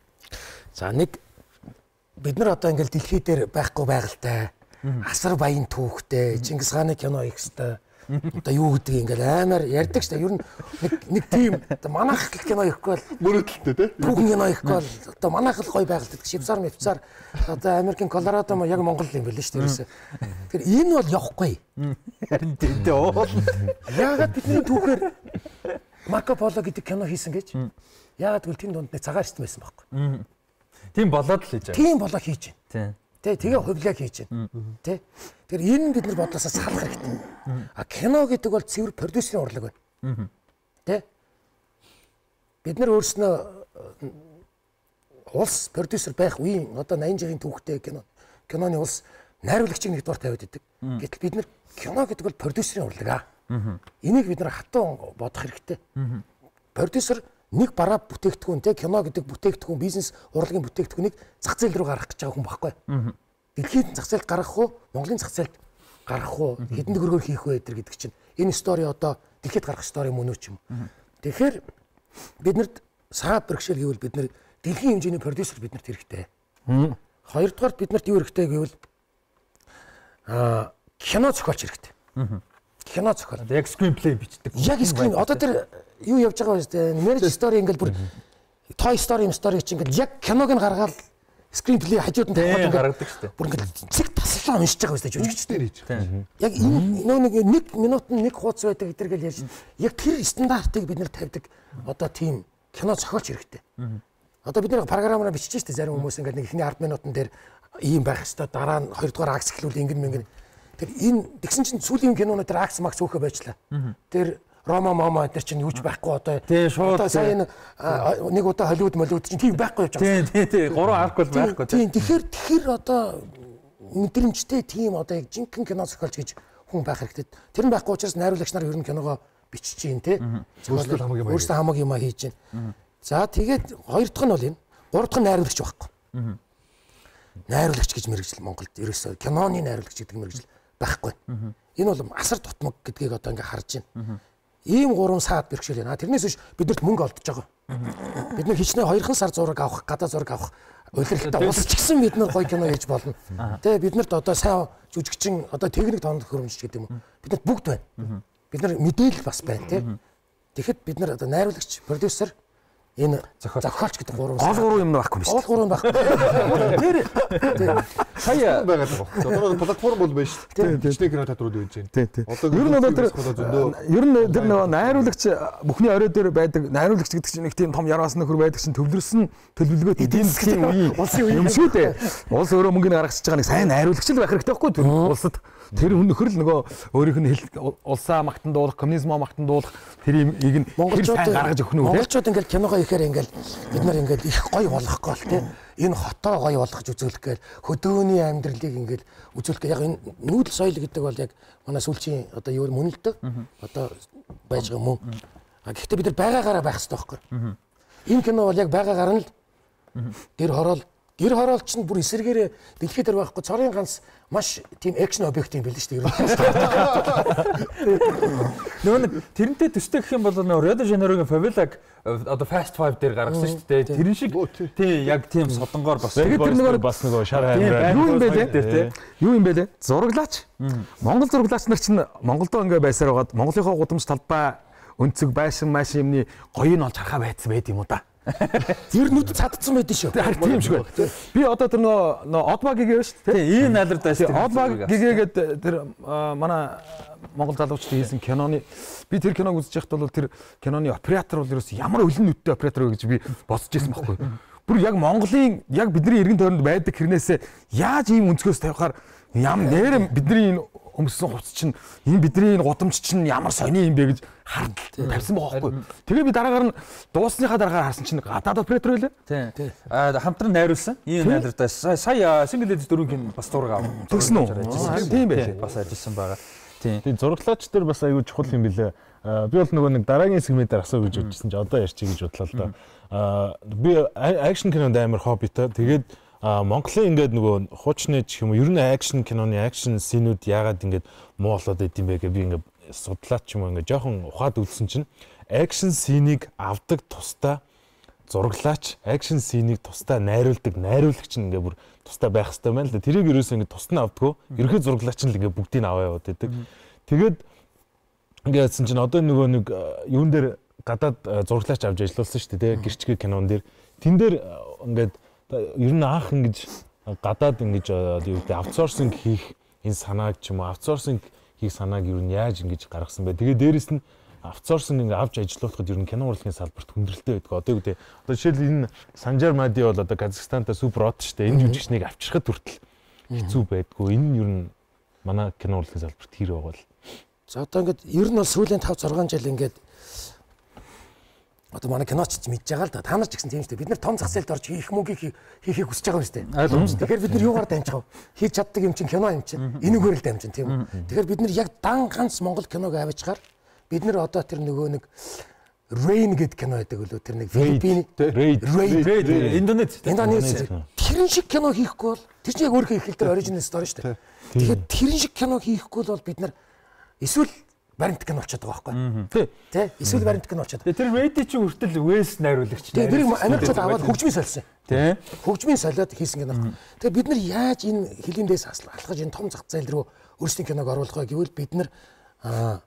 За нэг бид нар одоо ингээд дэлхий дээр байхгүй байгальтай асар баян түүхтэй Чингис хааны кино их хэвээр одоо юу гэдэг ингээд амар ярьдаг шүү дээ. Ер нь нэг нэг тийм одоо манайх кино ихгүй бол мөрөдөлттэй тий. Түүхэн кино ихгүй бол одоо манайх л гоё байгальтай. Шивсар мөвцар одоо Америкийн Колорадо мо яг Монгол юм байл шүү дээ. Тэгэхээр энэ бол явахгүй. Харин тийм уу. Яагаад бидний түүхээр Марко Поло гэдэг кино хийсэн гэж? Яагаад гэвэл тийм дунд нэг цагаан эрсдэн байсан байхгүй. Тийм болоод л хийж байгаа. Тийм болоо хийж Тийм. байна. Тэ тэгээ хувлаа хийж байна. Тэ. Тэгэхээр энэ нь бид нар бодлосоо салах хэрэгтэй. А кино гэдэг бол цэвэр продюсерийн урлаг байна. Тэ. Бид нар өөрснөө улс продюсер байх үеийн одоо eighty жилийн түүхтэй кино киноны улс найруулагчийг нэг дор тавиад идэг. Гэтэл бид нар кино гэдэг бол продюсерийн урлаг аа. Энийг бид нар хатуу бодох хэрэгтэй. Продюсер нэг бараа бүтээгдэхүүн те кино гэдэг бүтээгдэхүүн бизнес урлагийн бүтээгдэхүүнийг зах зээл рүү гаргах гэж байгаа хүн байхгүй. Дэлхийн зах зээлд гаргах уу, Монголын зах зээлд гаргах уу, хэдэн төгрөгөөр хийх вэ гэдэг чинь энэ стори одоо дэлхийд гарах стори мөн үү ч юм. Тэгэхээр биднэрт саад бэрхшээл гэвэл бид нар дэлхийн хэмжээний продюсер биднэрт хэрэгтэй. Хоёрдугаар биднэрт юу хэрэгтэй гэвэл аа кино зохиолч хэрэгтэй. Кино зохиол. Яг screenplay бичдэг. Яг screen одоо тэр юу явж байгаа вэ те marriage story ингээл бүр Toy Story юм story чинь ингээл яг киног нь гаргаад screenplay хажууд нь тавьдаг гаргадаг шүү дээ. Бүр ингээл цэг таслаа уншиж байгаа байсан жүжигчдэр хийж. Яг Mhm. энэ нэг нэг минут нэг хуудас байдаг гэдэргээл ярьж яг тэр стандартыг бид нэр тавьдаг одоо тийм кино зохиолч хэрэгтэй. Одоо бид нэр програмаараа бичиж штэ зарим хүмүүс ингээл нэг ихний ten минутан дээр ийм байх хэвээр дараа нь хоёрдугаар акс эхлүүл ингэн мэнгэн тэр энэ тэгсэн чинь сүүлийн киноноо тэр акс макс өөхөө байжлаа. Тэр Рома мама эдгээр чинь юуч байхгүй одоо одоо сайн нэг удаа Холливуд молливуд чинь тийм байхгүй явж байгаа. Тийм тийм гурван арк бол байхгүй. Тийм тэгэхээр тэгэхээр одоо мэдрэмжтэй тийм одоо яг жинхэнэ кино зохиолч гэж хүн байх хэрэгтэй. Тэр нь байхгүй учраас найруулагч нар ер нь киногоо бичиж чинь тий. Өөрсдөө хамаг юм өөрсдөө хамаг юм хийж чинь. За тэгээд хоёр дахь нь бол энэ. Гурав дахь нь найруулагч байхгүй. Найруулагч гэж мэргэжил Монголд ерөөсөө киноны найруулагч гэдэг мэргэжил байхгүй. Энэ бол асар тутмаг гэдгийг одоо ингээ харж байна. Ийм гурван саад бэрхшээл байна. Тэрнээс биш бидэрт мөнгө олдож байгаа. Бид нар хичнээн хоёрхан сар зураг авах, гадаа зураг авах удирдлагатай улс ч гэсэн бид нар гоё кино хийж болно. Тэ бид нарт одоо сайн жүжигчин одоо техник тоонд хөрөмжч гэдэг юм уу. Бид нарт бүгд байна. Бид нар мэдээлэл бас байна тий. Тэгэхэд бид нар одоо найруулагч, продюсер энэ зохиолч гэдэг гурван гол гурван юм байхгүй биш. Гол гурван байхгүй. Тэр сая байгаад байгаа. Одоо платформ бол байна шүү дээ. Бичдэг кино театрууд байж байна. Тий, тий. Ер нь бол тэр ер нь тэр нөгөө найруулагч бүхний орой дээр байдаг найруулагч гэдэг чинь нэг тийм том яраас нөхөр байдаг чинь төвлөрсөн төлөвлөгөөт эдийн засгийн үеийн улсын үе юм шүү дээ. Улс өөрөө мөнгөний гаргаж байгаа нэг сайн найруулагч л байх хэрэгтэй байхгүй тэр улсад. Тэр хүн нөхөр л нөгөө өөрийнх нь улсаа магтан дуулах, коммунизмоо магтан дуулах тэр имийг нь монголчууд гаргаж өгөх нь үү? Монголчууд ингээл киногоо ихээр ингээл бид нар ингээл их гоё болгохгүй л тий. Энэ хотоо гоё болгож үзүүлэх гээл хөдөөний амьдралыг ингээл үзүүлэх гээл яг энэ нүүдэл соёл гэдэг бол яг манай сүүлчийн одоо юу мөн л дөө. Одоо байж байгаа мөн. А гэхдээ бид нар байгаагаараа байх хэрэгтэй байхгүй. Энэ кино бол яг байгаагаар нь л тэр хороол гэр хороолч нь бүр эсэргээрээ дэлхийд дээр байхгүй цорын ганц маш тийм экшн объект юм билээ шүү дээ. Нөгөө нэг тэрнтэй төстэй гэх юм бол нөгөө Rio de Janeiroгийн Favelag одоо Fast Five дээр гаргасан шүү дээ. Тэрэн шиг тий яг тийм содонгоор бас тэгээд тэр нөгөө бас нөгөө шар амир юу юм бэ те? Юу юм бэ те? Зураглаач. Монгол зураглаач нар чинь Монголдо ингээ байсаар байгаад Монголынхоо гудамж талбай өнцөг байшин машин юмны гоё нь олж харахаа байдсан байд юм уу да. Тэр нүд цадцсан байдэн шүү. Тийм шүү. Би одоо тэр нөгөө Одбаг гэгээ шүү дээ. тий ийм найдварт байсан. Одбаг гэгээгээд тэр манай Монгол залуучууд хийсэн киноны би тэр киног үзэж байхад бол тэр киноны оператор бол ерөөс ямар өлөн нүдтэй оператор вэ гэж би бодсож байсан байхгүй. Бүр яг Монголын яг бидний эргэн тойронд байдаг хэрнээсээ яаж ийм өнцгөөс тавихаар ям нэр бидний энэ өмссөн хувцс чинь энэ бидний энэ гудамж чинь ямар сони юм бэ гэж хардл тавьсан байгаа байхгүй. Тэгээ би дараагаар нь дуусныхаа дараагаар харсан чинь гадаад оператор байлаа. Тий. А хамтран найруулсан. Ийм найдвартаа сая single edit дөрвөн кино бас зураг авсан. Тэгсэн үү? Тийм байлээ. Бас ажилласан байгаа. Тий. Тэгээ зураглаач дээр бас аягүй чухал юм билээ. Би бол нөгөө нэг дараагийн сегментээр асуу гэж бодчихсон чи одоо ярьчих гэж бодлоо л да. Аа би акшн кинонд амар хоббитой. Тэгээд Монголын ингээд нөгөө хуучны ч юм уу ер нь акшн киноны акшн сценүүд яагаад ингээд муу болоод байд юм бэ гэж би ингээд судлаач ч юм уу ингээд жоохон ухаад үзсэн чинь акшн сценийг авдаг тусдаа зураглаач акшн сценийг тусдаа найруулдаг найруулагч нь ингээд бүр тусдаа байх хэрэгтэй байна л да. Тэрийг ерөөсөө ингээд тусдаа авдаггүй. Ерхий зураглаач нь л ингээд бүгдийг аваа яваад байдаг. Тэгээд ингээдсэн чинь одоо нөгөө нэг юун дээр гадаад зураглаач авч ажилласан шүү дээ. Гэрчгээ кинон дээр тэн дээр ингээд ер нь анх ингэж гадаад ингэж юу гэдэг аутсорсинг хийх энэ санааг ч юм уу аутсорсинг хийх санааг ер нь яаж ингэж гаргасан бэ? Тэгээ дээрэс нь аутсорсинг ингэ авч ажиллуулахад ер нь кино урлагийн салбарт хүндрэлтэй байдаг. Одоо юу гэдэг одоо жишээл энэ Санжар Мади бол одоо Казахстантай супер од шүү дээ. Энэ жүжигчнийг авчрахад хүртэл хэцүү байдгүй. Энэ нь ер нь манай кино урлагийн салбарт хэр байгаа бол. За одоо ингээд ер нь бол сүүлийн five six жил ингээд одоо манай киноч ч мэдж байгаа л да. Та нар ч гэсэн тийм шүү дээ. Бид нар том зах зээлд орж хийх мөнгө хийхийг хүсэж байгаа юм шүү дээ. Тэгэхээр бид нар юугаар дамжих вэ? Хийж чаддаг юм чинь кино юм чинь. Энэгээр л дамжин тийм үү? Тэгэхээр бид нар яг дан ганц Монгол киног авчгаар бид нар одоо тэр нөгөө нэг Rain гэдэг кино байдаг үлээ. Тэр нэг Филиппин Raid Raid Индонез. Индонез. Тэрэн шиг кино хийхгүй бол тэр чинь яг өөрөө их хэл дээр оригинал стори шүү дээ. Тэгэхээр тэрэн шиг кино хийхгүй бол бид нар эсвэл баримт кино болчиход байгаа байхгүй. Тий. Эсвэл баримт кино болчиход. Тэр Raid чинь хүртэл West найруулагч. Тэгээ тэрийг Америкчууд аваад хөгжмийн солисон. Тий. Хөгжмийн солиод хийсэн кино. Тэгээ бид нар яаж энэ хилэндээс алхаж энэ том зах зээл рүү өөрсдийн киног оруулах вэ гэвэл бид нар аа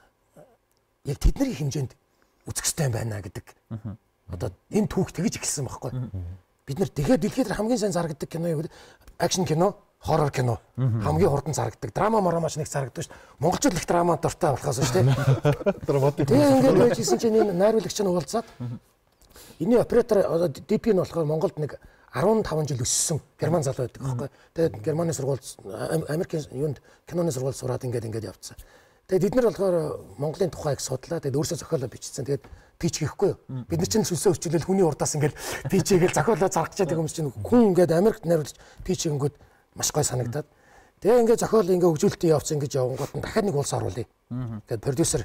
яг тэдний хэмжээнд үзэх хэрэгтэй байна гэдэг. Одоо энэ түүх тэгж эхэлсэн байхгүй. Бид нар тэгэхээр дэлхийд хамгийн сайн зарагддаг кино юу вэ? Акшн кино, хоррор кино. Хамгийн хурдан зарагддаг. Драма марамаач нэг зарагддаг шүү дээ. Монголчууд их драма дуртай болохоос шүү дээ. Драматик. Тэгээ ингээд байж исэн чинь энэ найруулагч нь уулзаад энэний оператор одоо ди пи нь болохоор Монголд нэг fifteen жил өссөн герман залуу байдаг байхгүй. Тэгээд германы сургууль Америкийн юунд киноны сургууль сураад ингээд ингээд явцсан. Тэгээд бид нар болохоор Монголын тухайг судлаа. Тэгээд өөрсдөө зохиолоо бичсэн. Тэгээд пич хийхгүй юу? Бид нар чинь сүнсээ өсчлөл хүний урдаас ингээд пич хийгээл зохиолоо заргачаад байгаа юм чинь хүн ингээд Америкт найруулж пич хийнгүүд маш гой санагдаад. Тэгээ ингээд зохиол ингээд хөгжүүлэлтийн явц ингээд явангууд нь дахиад нэг улс оруулъя. Тэгээд продюсер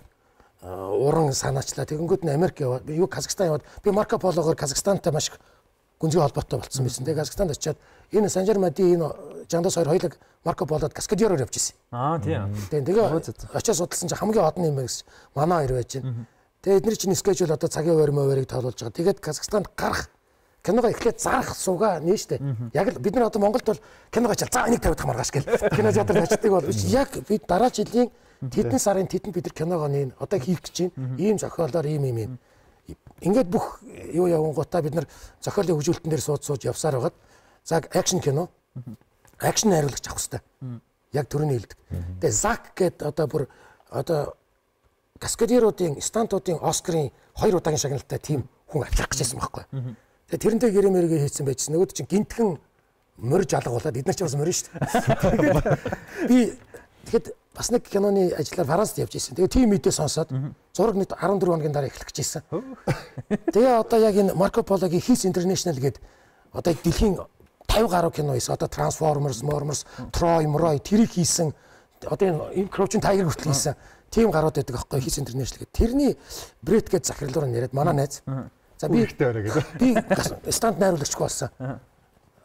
уран санаачлаа. Тэгэнгүүт нь Америк яваад юу Казахстан яваад би Марко Пологоор Казахстантай маш гүнзгий холбоотой болсон байсан. Тэгээ Казахстанд очиад энэ Санжар Мади энэ Жандос хоёр хоёлыг Марко Полод каскадероор явж ирсэн. Аа тийм. Тэгээ очиад судалсан чинь хамгийн одны юм гэж манай хоёр байж байна. Тэгээ эдгээр чинь скежюл одоо цагийн хуваар мөвөрийг тоолуулж байгаа. Тэгээд Казахстанд гарах киного эхлээд зарах суугаа нээштэй. Яг л бид нар одоо Монголд бол киного чил за энийг тавьдаг маргааш гэл кинотеатрт очдөг бол биш. Яг бид дараа жилийн тэдэн сарын тэдэн бид нар киного нээн одоо хийх гэж байна. Ийм зохиолоор ийм ийм ийм. Ингээд бүх юу явангуудаа бид нар зохиолын хөгжүүлэлтэн дээр сууд сууж явсаар байгаад за акшн кино акшн найруулагч авах хэрэгтэй. Яг төрөний хэлдэг. Тэгээ Зак гэдэг одоо бүр одоо каскадеруудын стантуудын Оскарын хоёр удаагийн шагналтай тим хүн авчрах гэжсэн байхгүй. Тэгээ тэрнтэй гэрэмэргээ хийсэн байжсэн. Нөгөөд чинь гинтхэн морж алга болоод эдгээр ч бас морин шүү дээ. Би тэгэхэд бас нэг киноны ажиллаар Францад явж ирсэн. Тэгээ тим мэдээ сонсоод зураг нэг fourteen хоногийн дараа эхлэх гэж ирсэн. Тэгээ одоо яг энэ Марко Пологийн His International гэдэг одоо дэлхийн fifty гаруй кино хийсэн. Одоо Transformers, Mormers, Troy, Moroy тэрийг хийсэн. Одоо энэ Crouching Tiger хүртэл хийсэн. Тим гарууд байдаг аахгүй His International гэдэг. Тэрний Brett гэж захирлуур нэрэд манай найз. За би би станд найруулагчгүй болсон.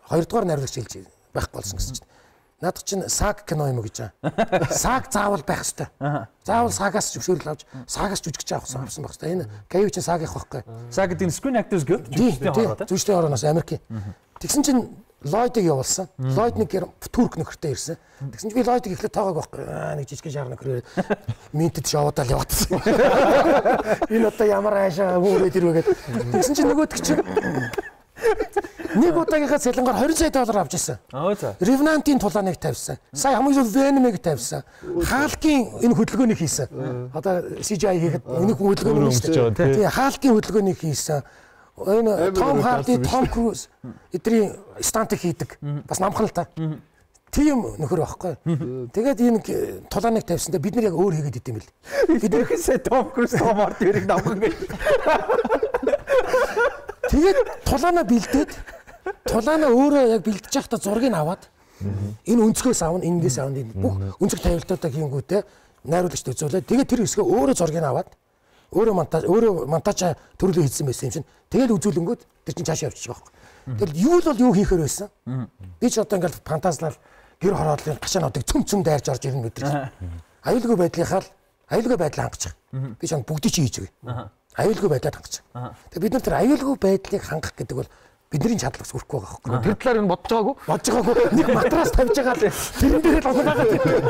хоёрдугаар найруулагч хэлж байхгүй болсон гэсэн чинь. Наад чинь саг кино юм уу гэж байгаа. Саг заавал байх ёстой. Заавал сагаас зөвшөөрөл авч сагаас жүжигч авсан авсан байх ёстой. Энэ Каев чинь саг их байхгүй. Саг гэдэг нь Screen Actors Guild жүжигчдийн хороо тийм. Жүжигчдийн хорооноос Америкийн. Тэгсэн чинь Lloyd-ыг явуулсан. Lloyd нэг турк нөхөртэй ирсэн. Тэгсэн чинь би Lloyd-ыг ихлэ тоогоог байхгүй. Аа нэг жижиг шар нөхрөө минтэд шоудаал явуулсан. Энэ одоо ямар аашаа өөрөө ирвэ гэдэг. Тэгсэн чинь нөгөөдөг чинь нэг удаагийнхаа цалингаар двадцать сая доллар авч ирсэн. Аа за. Revenant-ийн тулааныг тавьсан. Сая хамгийн сүүлд Venom-ыг тавьсан. Хаалкийн энэ хөдөлгөөнийг хийсэн. Одоо си жи ай хийхэд энэ хөдөлгөөнийг хийсэн. Тийм хаалкийн хөдөлгөөнийг хийсэн. Энэ Том Харди, Том Круз эдрийн стантыг хийдэг. Бас намхан л та. Тийм нөхөр байхгүй. Тэгээд энэ тулааныг тавьсандаа бид нар яг өөр хийгээд идэм бил. Бид нэрхсээ Том Круз, Том Харди хоёрыг намхан гэж. Тэгээд тулаанаа бэлдээд тулаанаа өөрөө яг бэлдэж байхдаа зургийг аваад энэ өнцгөөс авна, энэнгээс авна бүх өнцөг тавилтуудаа хийнгүүтээ найруулагчд үзүүлээд тэгээд тэр хэсгээ өөрөө зургийг аваад өөрөө монтаж өөрөө монтаж төрөлөө хийсэн байсан юм чинь тэгээд үзүүлэнгүүт тэр чинь цаашаа явчих байхгүй. Тэгэл юу л бол юу хийхээр байсан. Би ч одоо ингээл фантазлал гэр хороодлын гашаануудыг цөм цөм дайрж орж ирнэ мэдрэг. Аюулгүй байдлынхаа л аюулгүй байдлаа хангах. Би ч бүгдийг чи хийж өгье. Аюулгүй байдлаар хангаж. Тэгээ бид нар тэр аюулгүй байдлыг хангах гэдэг бол бидний чадлагс хүрхгүй байгаа байхгүй. Тэр талаар энэ бодож байгаагүй. Бодож байгаагүй. Нэг матрас тавьж байгаа л тэрэн дээр л унаагаад.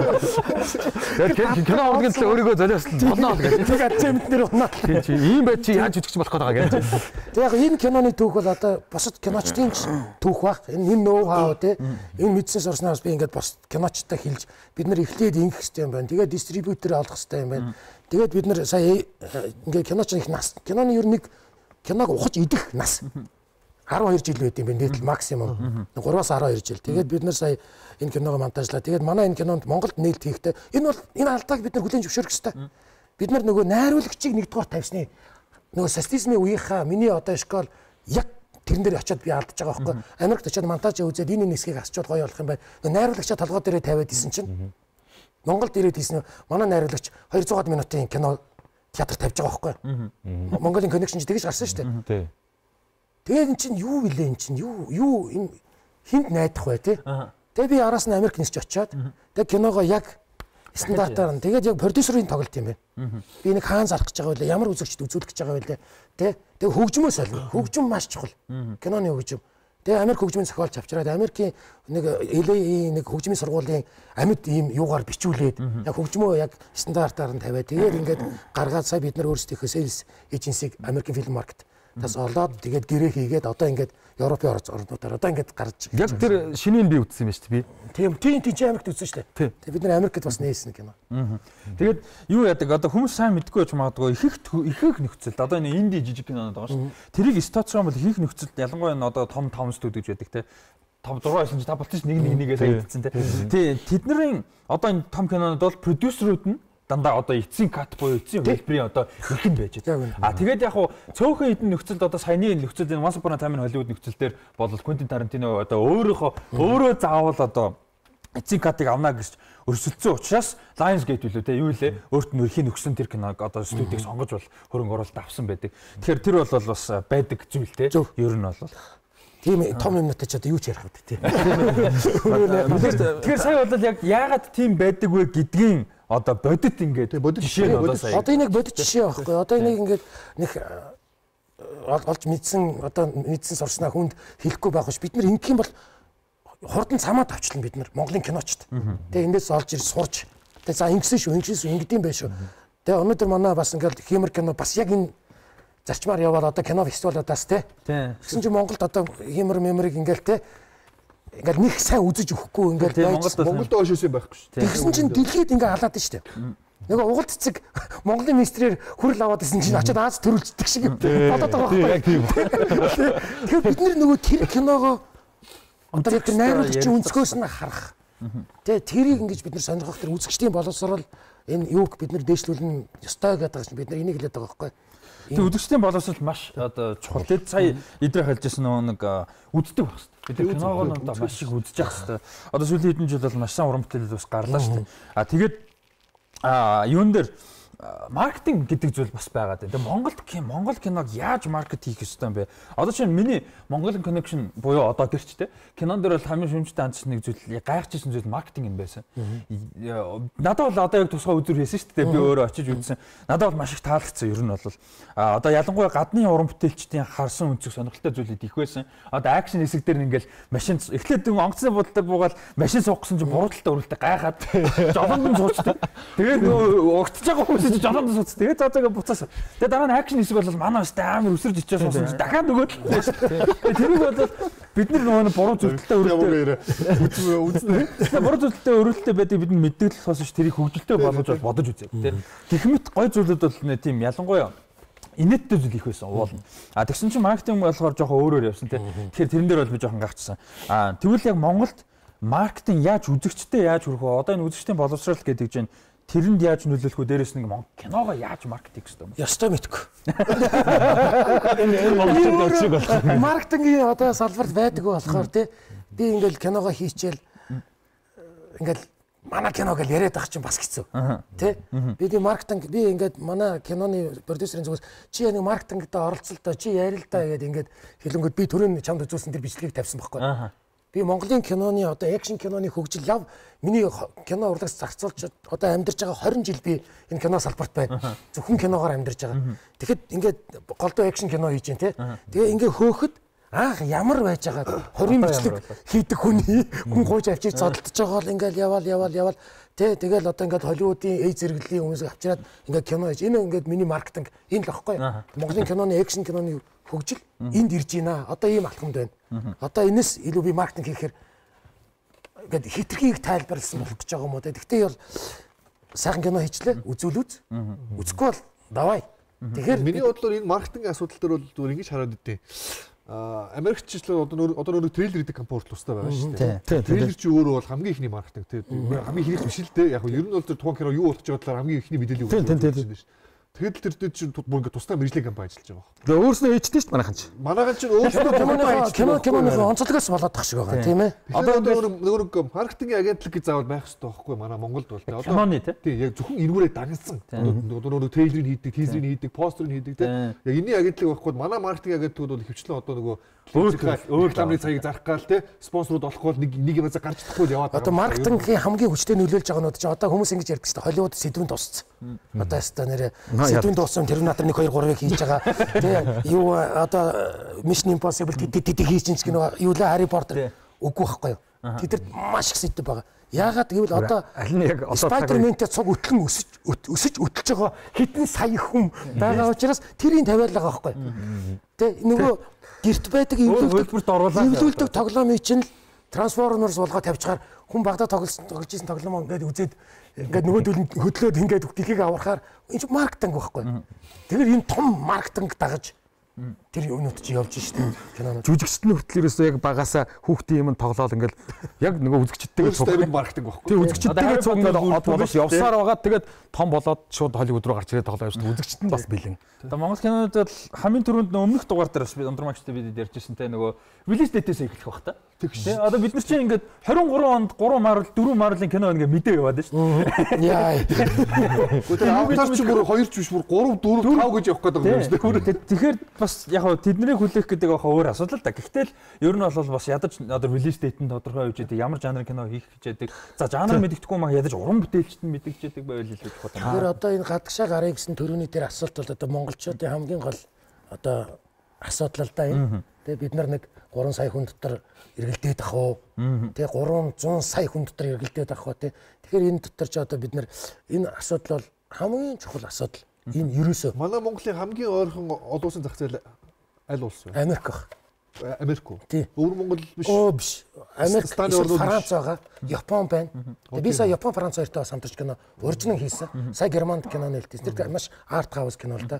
Яг кино урлагийн төлөө өөрийгөө золиослон болно гэж. Тэгээд ачаамт нэр унаа. Чи ийм байд чи яаж жүжигч болох гээд байгаа гэж. Тэг яг энэ киноны түүх бол одоо бусад киночдын түүх баг. Энэ ноу хау те. Энэ мэдсэн сурснаас би ингээд бос киночтой хэлж бид нар эхлээд ингэх хэрэгтэй юм байна. Тэгээд дистрибьютор олох хэрэгтэй юм байна. Тэгээд бид нар сая ингээд киноч их нас. Киноны ер нь нэг киног ухаж идэх нас. twelve жил байд юм бэ нийт максимум three-аас twelve жил. Тэгээд бид нар сая энэ киногоо монтажлаа. Тэгээд манай энэ кинонд Монголд нээлт хийхдээ энэ бол энэ алдааг бид нар хүлээн зөвшөөрөх ёстой. Бид нар нөгөө найруулагчийг нэгдүгээр тавьсны нөгөө социализмын үеийнхаа миний одоо школ яг тэрэн дээр очиод би алдаж байгаа байхгүй. Америкт очиод монтаж үзээд энэ энэ хэсгийг асчууд гоё болох юм байна. Найруулагчаа толгой дээрээ тавиад исэн чинь Монголд ирээд хийсэн манай найруулагч two hundred минутын кино театр тавьж байгаа байхгүй. Монголын connection ч тэгэж гарсан шүү дээ. Тэгээд эн чинь юу вилээ эн чинь юу юу энэ хинт найдах бай тээ. Тэгээд би араас нь Америк нисч очиод тэгээд киногоо яг стандартаар нь тэгээд яг продюсерийн тоглолт юм байна. Би нэг хаан зарах гэж байгаа байлаа. Ямар үзэгчд үзүүлэх гэж байгаа байлаа. Тэ. Тэгээд хөгжмөө солио. Хөгжим маш чухал. Киноны хөгжим. Тэгээд Америк хөгжмийн зохиолч авчираад Америкийн нэг эл эй нэг хөгжмийн сургуулийн амьд ийм юугаар бичүүлээд яг хөгжмөө яг стандартаар нь тавиад тэгээд ингээд гаргаад сая бид нар өөрсдийнхөө sales agency-г Америкийн film market тас олоод тэгээд гэрээ хийгээд одоо ингээд Европын орнуудаар одоо ингээд гарч яг тэр шинийг би үзсэн юм байна шүү дээ би. Тийм тийм тийм Америкт үзсэн шүү дээ. Тэгээд бид нар Америкт бас нээсэн кино. Тэгээд юу яадаг одоо хүмүүс сайн мэдгүй байж магадгүй их их их нөхцөлд одоо энэ инди жижиг кинонод байгаа шүү дээ. Тэрийг стацрон бол их нөхцөлд ялангуяа энэ одоо том том студид байдаг те. Том дургуй байсан чи та болчих нэг нэг нэгээ саядсан те. Тий тэдний одоо энэ том кинонод бол продюсерүүд нь дандаа одоо эцсийн кат буюу эцсийн хэлбэрийн одоо ихэнд байж байгаа. А тэгээд яг хуу цөөхөн хідэн нөхцөлд одоо саяны нөхцөлд энэ Once Upon a Time in Hollywood нөхцөл дээр бол Quentin Tarantino одоо өөрөөхөө өөрөө заавал одоо эцсийн катыг авна гэж өрсөлдсөн учраас Lionsgate билүү те юу лээ өөрт нь өрхийн нөхсөн тэр киног одоо студийг сонгож бол хөрөнгө оруулалт авсан байдаг. Тэгэхээр тэр бол бас байдаг зүйл те. Ер нь бол тийм том юмнуудтай ч одоо юу ч ярих вэ те. Тэгэхээр сая бол яг яагаад тийм байдаг вэ гэдгийн одоо бодит ингээд бодит жишээ нь одоо сая. Одоо энийг бодит жишээ байхгүй. Одоо энийг ингээд нэг олж мэдсэн одоо мэдсэн сурснаа хүнд хэлэхгүй байх ш. Бид нар ингэх юм бол хурдан цамаа тавчлан бид нар Монголын киночд. Тэгээ эндээс олж ир сурч. Тэгээ за ингэсэн шүү, ингэсэн шүү, ингэдэм байх шүү. Тэгээ өнөөдөр манай бас ингээд хиймэр кино бас яг энэ зарчмаар яваад одоо кино фестивалуудаас те. Тэгсэн чинь Монголд одоо хиймэр мемрийг ингээд те ингээл нэг сайн үзэж өгөхгүй ингээл Монголд Монголд оошсон байхгүй шүү. Тэгсэн чинь дэлхийд ингээ халаад шүү дээ. Нөгөө угалт цэцэг Монголын министрээр хүрэл аваад исэн чинь очиад Аз төрүүлждэг шиг бодоод байгаа байхгүй. Тэгэхээр бид нөгөө тэр киногоо одоо яг найруулагчийн өнцгөөс нь харах. Тэгээ тэрийг ингэж бид нар сонирхох тэр үзэгчдийн боловсрол энэ юуг бид нар дээшлүүлнэ ёстой гэдэг чинь бид нар энийг хэлээд байгаа байхгүй. Тэг үзэгчдийн боловсрол маш одоо чухал. Тэгэд сая идрээ хэлжсэн нэг үздэг байх хэрэгтэй. Бид нар киногоо одоо маш их үзэж явах хэрэгтэй. Одоо сүүлийн хэдэн жил бол маш сайн уран бүтээл бас гарлаа шүү дээ. А тэгээд а юун дээр маркетинг гэдэг зүйл бас байгаа. Тэгээ Монголд Монгол киног яаж маркет хийх ёстой юм бэ? Одоо чинь миний Mongolia Connection буюу одоо гэрч те кинон дээр бол хамгийн шүмжтэй хандсан нэг зүйл гайхажсэн зүйл маркетинг юм байсан. Надад бол одоо яг тусгай үзүр хийсэн шүү дээ. Би өөрөө очиж үзсэн. Надад бол маш их таалагдсан ер нь бол одоо ялангуяа гадны уран бүтээлчдийн харсан үнцэг сонирхолтой зүйлүүд их байсан. Одоо акшн хэсэг дээр ингээл машин эхлээд онгоцны бодлоор буугаад машин суугсан чинь буруудалтай өрөлтөй гайхаад жолоонд нь суучдаг. Тэгээд огтж байгаа хүмүүс жолоонд нь сууц. Тэгээд цаацаага буцаасан. Тэгээд дараа нь акшн хэсэг бол манай өстэй амар өсөрж ичээс суусан чинь дахиад нөгөөд л дээ шүү дээ. Тэрийг бол бид нар нөгөө буруу зүйлтэй өрөлтөй үзнэ. Буруу зүйлтэй өрөлтөй байдаг бид мэддэг л болохоос ш тэрийг хөгжилтэй болгож бодож үзье. Гэх мэт гой зүйлүүд бол нэ тийм ялангуяа инээдтэй зүйл их байсан уулна. А тэгсэн чинь маркетинг болохоор жоохон өөрөөр явсан тий. Тэгэхээр тэрэн дээр бол би жоохон гавчсан. А тэгвэл яг Монголд маркетинг яаж үзэгчтэй яаж хүрэх вэ? Одоо энэ үзэгчдийн боловсрал гэдэг чинь тэрэнд яаж нөлөөлөх вэ? Дээрээс нэг киногоо яаж маркет хийх ёстой юм бэ? Ёстой мэдгүй. Маркетингийн одоо салбарт байдаг болохоор тий. Би ингээл киногоо хийчихэл ингээл манай кино гэж яриад байгаа чинь бас хэцүү. Тэ? Би тийм маркетинг би ингээд манай киноны продюсерын зүгээс чи яг маркетингт оролцолтой чи ярил л да гэдэг ингээд хэлэнгүүд би түрүүн чамд үзүүлсэн тэр бичлэгийг тавьсан байхгүй. Би Монголын киноны одоо экшн киноны хөгжил лав миний кино урлагс зарцуулж одоо амьдарч байгаа хорин жил би энэ кино салбарт байна. Зөвхөн киногоор амьдарч байгаа. Тэгэхэд ингээд голдоо экшн кино хийж дээ тэ. Тэгээ ингээд хөөхөд аах ямар байж байгаа хорийн бичлэг хийдэг хүний хүн гуйж авчиж зодтолж байгаа бол ингээл яваал яваал яваал тий тэгэл одоо ингээд Холливуудын эй зэрэглэлийн хүмүүсийг авчираад ингээд кино хийж энэ ингээд миний маркетинг энэ л аахгүй Монголын киноны экшн киноны хөгжил энд ирж байна одоо ийм алхамд байна одоо энэс илүү би маркетинг хийхээр ингээд хитрхийг тайлбарласан болох гэж байгаа юм уу гэхдээ бол сайхан кино хийчлээ үзүүл үз үзэхгүй бол давай тэгэхээр миний бодлоор энэ маркетингийн асуудал дээр бол ингэж хараад идэв. А Америкчлээ одоо одоо нөгөө трейлер гэдэг компани тустай байгаа шүү дээ. Трейлер чи өөрөө бол хамгийн ихний маркетинг тийм хамгийн ихний биш л дээ. Яг нь ер нь бол тэр тухайн кино юу болох гэж бодлоор хамгийн ихний мэдээлэл өгөх юм шүү дээ. Тэгэхэд тэр дээр чи бүр ингээд тустай мэржлийн компани ажиллаж байгаа. Тэгээ өөрснөө хийжтэй шүү дээ манайхан чи. Манайхан чи өөрснөө кино киноны онцлогоос болоод тах шиг байгаа тийм ээ. Одоо нөгөө нөгөө маркетингийн агентлаг гэж заавал байх хэрэгтэй байхгүй манай Монголд бол тийм. Киноны тийм яг зөвхөн энүүрээ дагнсан. Одоо нөгөө трейлерыг хийдэг, тизерийг хийдэг, постерыг хийдэг тийм. Яг энэний агентлаг байхгүй манай маркетинг агентлагуд бол хөвчлэн одоо нөгөө өөр рекламын цагийг зарах гал тийм спонсорууд олох бол нэг нэг юм гарч чадахгүй яваад. Одоо маркетингийн хамгийн хүчтэй нөлөөлж байгаа нь одоо хүмүүс ингэж ярьдаг шүү дээ. Холливуд сэдвэн тусцсан. Одоо яста нэрээ сэдвэн туссан Терминатор нэг хоёр гурыг хийж байгаа. Тэ юу одоо Mission Impossible тэд хийж чинь кино юу л Harry Potter үгүй байхгүй юу. Тэд маш их сэдв байгаа. Яагаад гэвэл одоо Spider-Man-тэй цуг өтлөн өсөж өсөж өтөлж байгаа хэдэн сая хүн байгаа учраас тэрийг тавиал байгаа байхгүй юу. Тэ нөгөө гэрт байдаг эвлүүлдэг тоглоомыг чинь Transformers болгоо тавьчихаар хүн багада тоглож тоглож исэн тоглоом ингээд үзээд ингээд нөгөөдөл нь хөдлөөд ингээд дэлхийг аврахаар энэ чинь маркетинг байхгүй. Тэгэхээр энэ том маркетинг дагаж тэр өнөд чи явж штеп кинонод жүжигчдийн хүртэл ерөөсөө яг багасаа хүүхдийн юм тоглоал ингээл яг нөгөө үзэгчдтэй цуглах маркетинг байхгүй. Тэг үзэгчдтэй цуглаад одоос явсаар байгаа тэгээд том болоод шууд Холливуд руу гарч ирээд тоглоо шүү дээ. Үзэгчд нь бас бэлэн. Одоо Монгол кинонууд бол хамгийн түрүүнд өмнөх дугаар дээр бас Ундрмагчтай бид ярьжсэн те нөгөө релиз дэтээс эхлэх бах та. Тэгш. Одоо бид нар чинь ингээд двадцать три онд тhree Marvel four Marvel-ын кино ингээд мэдээ яваад шүү дээ. Яа. Гэхдээ авахтар чи бүр two ч биш бүр three four five гэж явах гээд байгаа юм шүү дээ. Тэгэхээр бас яг хөө тэднийг хүлээх гэдэг байгаа өөр асуудал та. Гэхдээ л ер нь бол бас ядаж одоо релиз дэйтэнд тодорхой хийж яадаг ямар жанрын кино хийх гэж яадаг. За жанр мэддэхгүй маа ядаж уран бүтээлчд нь мэдгэж яадаг байвал илүү чухал. Тэгэхээр одоо энэ гадагшаа гарыг гэсэн төрөний дээр асуулт бол одоо монголчуудын хамгийн гол одоо асуудал л да энэ. Тэгээ бид нар нэг three сая хүн дотор эргэлдээд ах уу. Тэгээ three hundred сая хүн дотор эргэлдээд ах уу тий. Тэгэхээр энэ дотор ч одоо бид нар энэ асуудал бол хамгийн чухал асуудал. Энэ ерөөсөө манай Монголын хамгийн ойрхон олон улсын зах зээл аль улс вэ? Америк баг. Америк уу? Тий. Өвөр Монгол биш. Оо биш. Америк, Франц байгаа. Япон байна. Тэгээ би сая Япон, Франц хоёртой бас хамтарч кино оригинал хийсэн. Сая Германд киноны хэлтээс. Тэр маш арт хаус кино л да.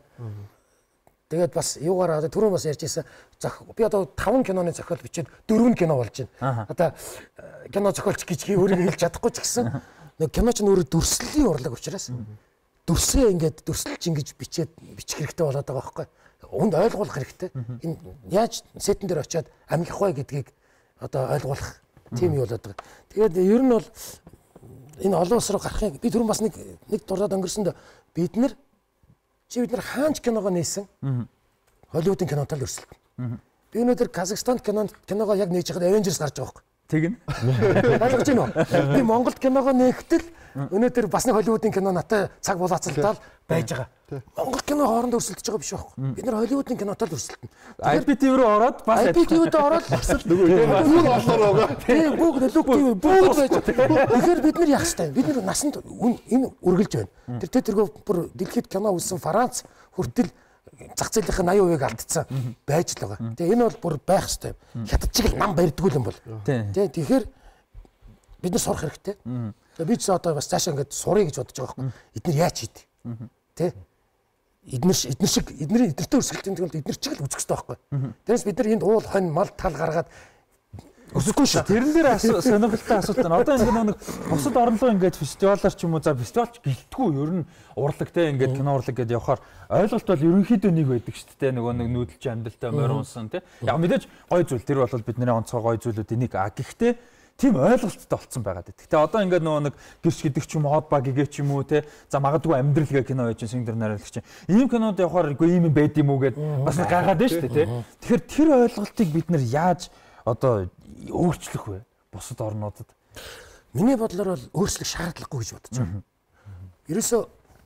Тэгээд бас юугаар одоо түрүүн бас ярьж ирсэн. Би одоо five киноны зохиол бичээд four кино болж байна. Одоо кино зохиолч гэж өөрийгөө хэлж чадахгүй ч гэсэн нэг кино ч нөр дүрслэлийн урлаг учраас дүрсээ ингээд дүрслэж ингэж бичээд бичих хэрэгтэй болоод байгаа байхгүй. Өнд ойлгуулах хэрэгтэй. Энэ яаж сетэн дээр очиод амлах вэ гэдгийг одоо ойлгуулах тийм юу болоод байгаа. Тэгээд ер нь бол энэ олон улс руу гарахыг би түрүүн бас нэг нэг дурдаад өнгөрсөнд бид нар чи бид нар хаанч киногоо нээсэн. Холливуудын кинотал өрсөлдөн. Би өнөөдөр Казахстанд кинонд киногоо яг нээж хахад Avengers гарч байгаа байхгүй. Тэг нь. Ойлгож байна уу? Би Монголд киногоо нээхдээ өнөөдөр бас нэг Холливуудын кино надад цаг булаацалдаал байж байгаа. Монгол кино хооронд өрсөлдөж байгаа биш байхгүй. Бид нар Холливуудын кинотал өрсөлдөн. ай пи ти ви рүү ороод бас ай пи ти ви-д ороод бас л бүгд олноор байгаа. Тийм бүгд лүк ти ви бүгд байж. Тэгэхээр бид нар яах вэ? Бид нар насанд энэ үргэлж байна. Тэр тэргөө бүр дэлхийд кино үзсэн Франц хүртэл зах зээлийн eighty percent-ийг алдсан байж л байгаа. Тэгээ энэ бол бүр байх хэрэгтэй. Хятад шиг нам барьдгүй юм бол. Тийм. Тэгэхээр бид нар сурах хэрэгтэй. Тэгээ би ч одоо бас цаашаа ингэж сурыг гэж бодож байгаа байхгүй. Эднэр яаж хийд? Тэ? Эднэр эднэр шиг эднэрийн эднэртэй өрсөлдөлийн төгөлд эднэр чиг л үзэх хэрэгтэй байхгүй. Тэрээс бид нар энд уул хонь мал тал гаргаад өсөхгүй шүү. Тэрэн дээр сонирхолтой асуулт байна. Одоо ингэ нэг бусад орнолоо ингээд фестивалаар ч юм уу за фестивалч гэлтгүй ер нь урлагтай ингээд кино урлаг гэдээ явахаар ойлголт бол ерөнхийдөө нэг байдаг шүү дээ. Нөгөө нэг нүүдэлч амдалтай морь унсан тий. Яг мэдээж гой зүйл тэр бол бидний онцгой гой зүйлүүдийн нэг а гэхдээ тийм ойлголттой болцсон байгаад байдаг. Гэтэ одоо ингээд нөгөө нэг гэрч гэдэг ч юм хот баг гээ ч юм уу те за магадгүй амьдрал гээ кино байж сингдер найруулагч. Ийм кинод явахаар үгүй ийм юм байд юм уу гэд бас гайхаад байна шүү дээ те. Тэгэхээр тэр ойлголтыг бид нар яаж одоо өөрчлөх вэ? Бусад орнуудад. Миний бодлоор бол өөрчлөх шаардлагагүй гэж бодож байна. Ерөөсөө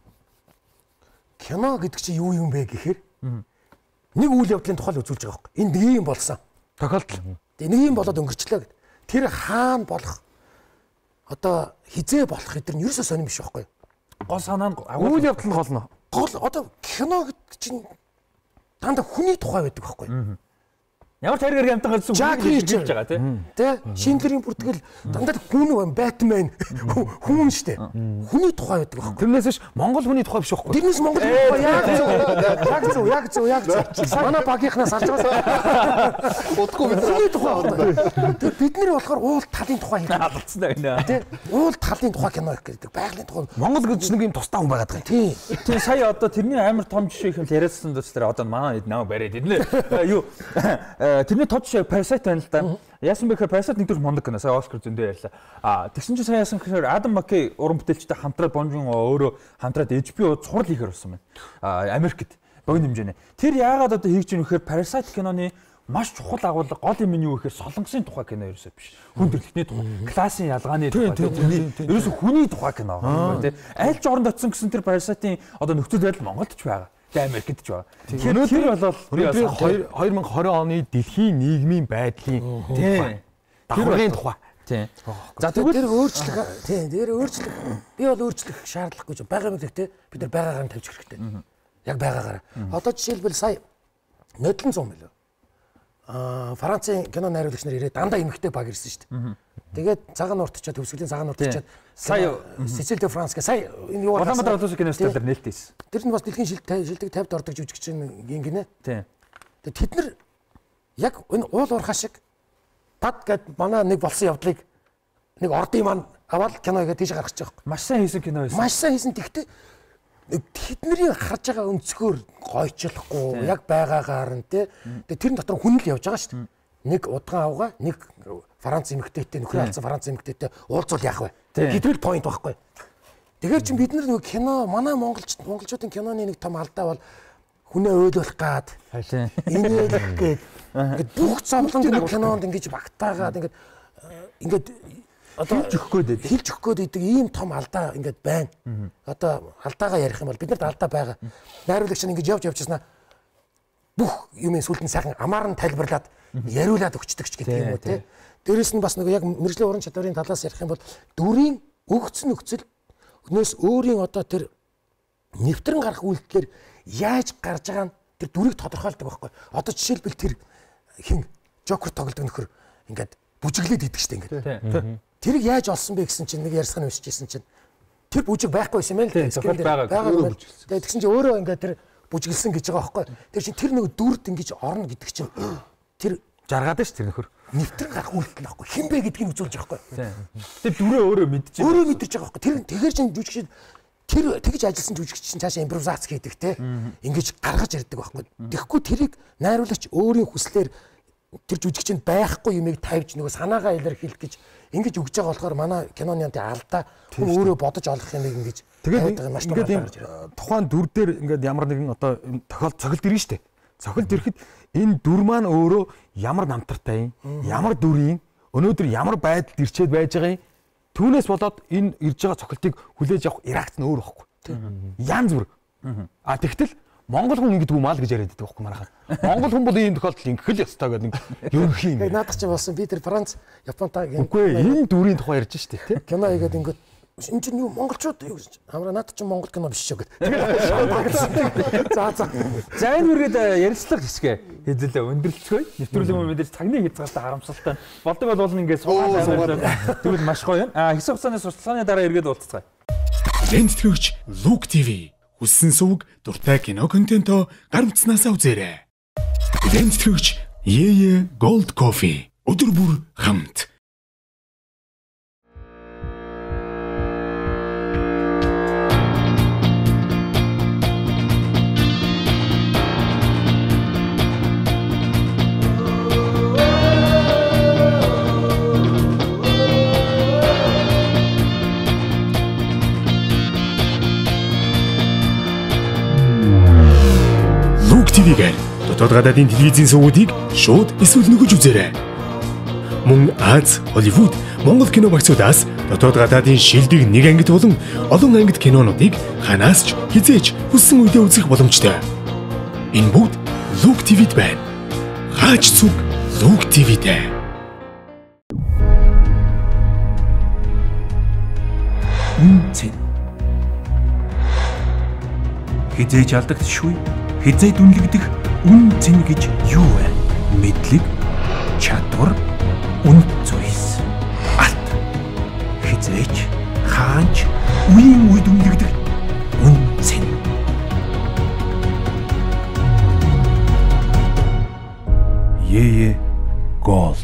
кино гэдэг чинь юу юм бэ гэхээр нэг үйл явдлын тухай үзүүлж байгаа байхгүй. Энд нэг юм болсон. Тохиолдол. Тэгээ нэг юм болоод өнгөрчлөө гэдэг. Тэр хаана болох одоо хизээ болох эдгээр нь ерөөсөө сонирм биш байхгүй. Гол санаа нь үйл явдал нь гол нь. Гол одоо кино гэдэг чинь дандаа хүний тухай байдаг байхгүй. Ямар тэргээр амтан гэсэн үг хийж байгаа тийм. Тэ? Шиндлэрийн бүртгэл дандаа хүн Бэтмен хүн шүү дээ. Хүний тухай байдаг байхгүй. Тэрнээс биш Монгол хүний тухай биш байхгүй. Тэрнээс Монгол тухай яг зөв яг зөв яг зөв. Манай багийнхнаас авч байгаа. Удахгүй бид хүний тухай байна. Тэр бид нар болохоор уул талын тухай хийх. Алдсан байна. Тэ? Уул талын тухай кино их гэдэг. Байгалийн тухай. Монгол гэж нэг юм тусдаа хүн байгаад байгаа. Тийм. Тийм сая одоо тэрний амар том жишээ их юм яриадсан дочлоо одоо манай намайг бариад иднэ. Юу тэрний тод жишээ Parasite байна л да. Яасан бэхээр Parasite нэгдүгээр мондөг кино сая Оскар зөндөө ярьлаа. А тэгсэн чинь сая яасан гэхээр Адам Маккей уран бүтээлчтэй хамтраад Бонжун өөрөө хамтраад эйч би о-д цуврал хийхээр болсон байна. А Америкт богино хэмжээний. Тэр яагаад одоо хийж ийм вэхээр Parasite киноны маш чухал агуулга гол юм нь юу гэхээр солонгосын тухай кино ерөөсөө биш. Хүн төрөлхтний тухай, классын ялгааны тухай, ерөөсөө хүний тухай кино байгаа тийм. Аль ч оронд очсон гэсэн тэр Parasite-ийн одоо нөхцөл байдал Монголд ч байгаа. Тэ Америкт ч байгаа. Тэгэхээр бол өнөөдөр twenty twenty оны дэлхийн нийгмийн байдлын тийм давхаргын тухай. Тийм. За тэр өөрчлөх тийм тэр өөрчлөх би бол өөрчлөх шаардлагагүй ч байгаа юм гэхдээ бид нар байгаагаар нь тавьчих хэрэгтэй. Яг байгаагаараа. Одоо жишээлбэл сая нодлон цум билүү. Аа Францын кино найруулагч нар ирээд дандаа эмэгтэй баг ирсэн шүү дээ. Тэгээд цагаан нуртчаад төвсгөлийн цагаан нуртчаад сая Сесил де Франс гэ сая энэ юу Улаанбаатар улсын киностер дээр нээлттэйсэн. Тэр нь бас дэлхийн шилдэг тавьд ордог жүжигчин гинэ. Тийм. Тэгээд тэд нар яг энэ уул уурхаа шиг тад гэд манай нэг болсон явдлыг нэг ордын маань аваад кино хийгээд тийш гаргачих жоох. Маш сайн хийсэн кино байсан. Маш сайн хийсэн. Тэгтээ тэдний харж байгаа өнцгөр гойчлохгүй яг байгаагаар нь тий. Тэгээ тэрэн дотор хүн л явж байгаа шүү дээ. Нэг удгаан авгаа, нэг Франц эмэгтэйтэй нөхөр алдсан Франц эмэгтэйтэй уулзвал яах вэ? Хэдвэл point байхгүй. Тэгэхээр чинь бид нар нэг кино манай монголч монголчуудын киноны нэг том алдаа бол хүнээ ойлуулах гад. Инээлэх гээд ингээд бүх зовлон нэг кинонд ингэж багтаагаад ингээд ингээд одоо хэлж өгөх гээд хэлж өгөх гээд идэг ийм том алдаа ингээд байна. Одоо алдаагаа ярих юм бол бид нарт алдаа байгаа. Найруулагч нь ингэж явж явжснаа бүх юмын сүлдэн сайхан амаар нь тайлбарлаад яриулаад өгчдөг ч гэдэг юм уу тий. Дээрээс нь бас нэг яг мэржлийн уран чадварын талаас ярих юм бол дүрийн өгцөн нөхцөл өнөөс өөрийн одоо тэр нэвтрэн гарах үйлдэлээр яаж гарч байгаа нь тэр дүрийг тодорхойлдог байхгүй. Одоо жишээлбэл тэр хин Жокер тоглодог нөхөр ингээд бүжиглээд идэг штэ ингээд. Тэрийг яаж олсон бэ гэсэн чинь нэг ярьсган уншиж ирсэн чинь тэр бүжиг байхгүй юм байна л зөвхөн байгаа юм. Тэгээд тэгсэн чинь өөрөө ингээд тэр бүжиглсэн гэж байгаа байхгүй. Тэр чинь тэр нэг дүрд ингэж орно гэдэг чинь тэр жаргаад ш тэр нөхөр нэвтрэн гарах үйлдэл байхгүй. Хин бэ гэдгийг үзүүлж байгаа байхгүй. Тэр дүрээ өөрөө мэдчихэв. Өөрөө мэдчихэж байгаа байхгүй. Тэр тэгэхэр чинь жүжигчид тэр тэгж ажилласан жүжигч чинь цаашаа импровизац хийдэг те. Ингэж гаргаж ярьдаг байхгүй. Тэгэхгүй тэрийг найруулагч өөрийн хүслээр тэр жүжигчинд байхгүй юмыг тавьж нөгөө санаагаа илэрхийлэх гэж ингэж өгж байгаа болохоор манай киноны алдаа хүн өөрөө бодож олох юмыг ингэж Тэгээд ингээд юм тухайн дүр дээр ингээд ямар нэгэн одоо тохиол цохилт ирнэ штэ. Цохилт ирэхэд энэ дүр маань өөрөө ямар намтартай юм, ямар дүр юм, өнөөдөр ямар байдалд ирчээд байж байгаа юм. Түүнээс болоод энэ ирж байгаа цохилтыг хүлээж авах реакц нь өөр байхгүй. Янз бүр. А тэгтэл Монгол хүн ингэдэг юм аа л гэж яриад байдаг байхгүй манайхаа. Монгол хүн бол ийм тохиолдолд ингэх л ёстой гэдэг нэг ерөнхий юм. Тэгээд наадах чинь болсон би тэр Франц, Японтай гэн. Үгүй энэ дүрийн тухай ярьж штэ тий. Кино хийгээд ингээд энэ чинь юу монголчууд юу гэж амра наад чинь монгол кино биш шүү гэдэг. За за. За энэ үргээд ярилцлага хэсгээ хэзээ өндөрлцгөө. Нэвтрүүлэг юм мэдээж цагны хязгаартай харамсалтай. Болдог бол болно ингээд суугаад тэгвэл маш гоё юм. А хэсэг хугацааны сурталчилгааны дараа эргээд уулзцгаая. Лент тэтгэгч Лук ТV хүссэн сувг дуртай кино контентоо гар утснаасаа үзээрэй. Лент тэтгэгч Yeye Gold Coffee өдөр бүр хамт. ТВ-гээр дотоод гадаадын телевизийн сувгуудыг шууд эсвэл нөгөж үзээрэй. Мөн Аз, Холливуд, Монгол кино багцуудаас дотоод гадаадын шилдэг нэг ангит болон олон ангит кинонуудыг ханаас ч хизээч хүссэн үедээ үзэх боломжтой. Энэ бүгд Лук ТV-д байна. Хаач зүг Лук ТV-тэй. Үнцэн. Хизээж алдагдшгүй. Хизээ дүнлэгдэх үн цэн гэж юу вэ? Мэдлэг, чадвар, үн зүйлс. Алт. Хизээч, хаанч, үеийн үе дүнлэгдэх үн цэн. Yeye Gold.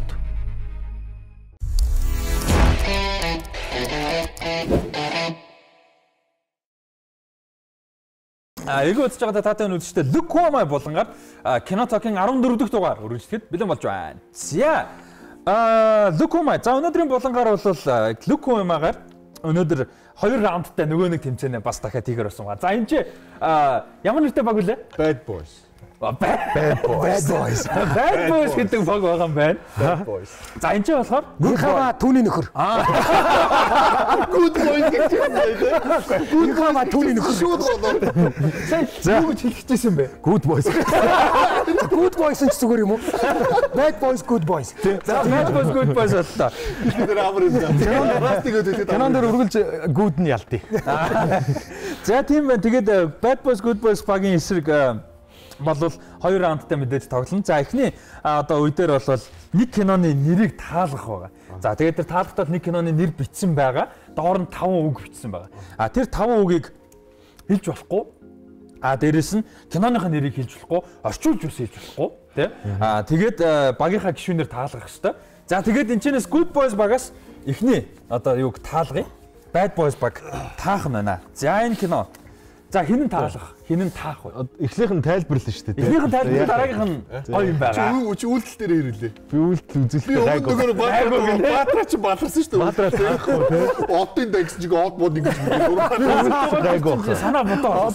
А эго үзэж байгаа таатай үзэгчтэй Look Who Am I болонгаар кино тоокийн арван дөрөв дэх дугаар үргэлжлэхэд бэлэн болж байна. За а Look Who Am I. За өнөөдрийн болонгаар бол Look Who Am I-гаар өнөөдөр хоёр раундтай нөгөө нэг тэмцээнэ бас дахиад тийгэр болсон ба. За энэ чи ямар нэртэй баг үлээ? Bad Boys. Bad Boys. Bad Boys гэдэг баг байгаа юм байна. Bad Boys. За энэ ч болохоор Гүнхава түүний нөхөр. Good Boys гэж байна. Гүнхава түүний нөхөр. Шууд болоо. За юу гэж хэлчихсэн бэ? Good boys. Good Boys ч зүгээр юм уу? Bad Boys, Good Boys. За Bad Boys, Good Boys боллоо. Тэр амар юм даа. Растигэд өгдөг. Канон дээр үргэлж good нь ялтыг. За тийм байна. Тэгээд Bad Boys, Good Boys багийн эсрэг болвол хоёр раундтай мэдээж тоглоно. За эхний одоо үе дээр бол нэг киноны нэрийг таалгах байгаа. За тэгээд тэр таалгатад нэг киноны нэр бичсэн байгаа. Доор нь таван үг бичсэн байгаа. А тэр таван үгийг хэлж болохгүй. А дээрэс нь киноныхаа нэрийг хэлж болохгүй, орчуулж ус хэлж болохгүй, тий? А тэгээд багийнхаа гишүүнээр таалгах хэрэгтэй. За тэгээд энэ чинээс Good Boys багаас эхний одоо юуг таалгая. Bad Boys баг таах нь байна. За энэ кино. За хинэн таалах, хинэн таах вэ? Эхлийнх нь тайлбарлана шүү дээ. Эхнийх нь тайлбар, дараагийнх нь гоё юм байгаа. Чи үйлдэл дээр ирүүлээ. Би үйлдэл үзэлтэй гайгүй. Нөгөө баатраа чи баатарсан шүү дээ. Баатраа таахгүй тий. Одын да гэсэн чиг од бод ингэж гайгүй. Санаа бодоо.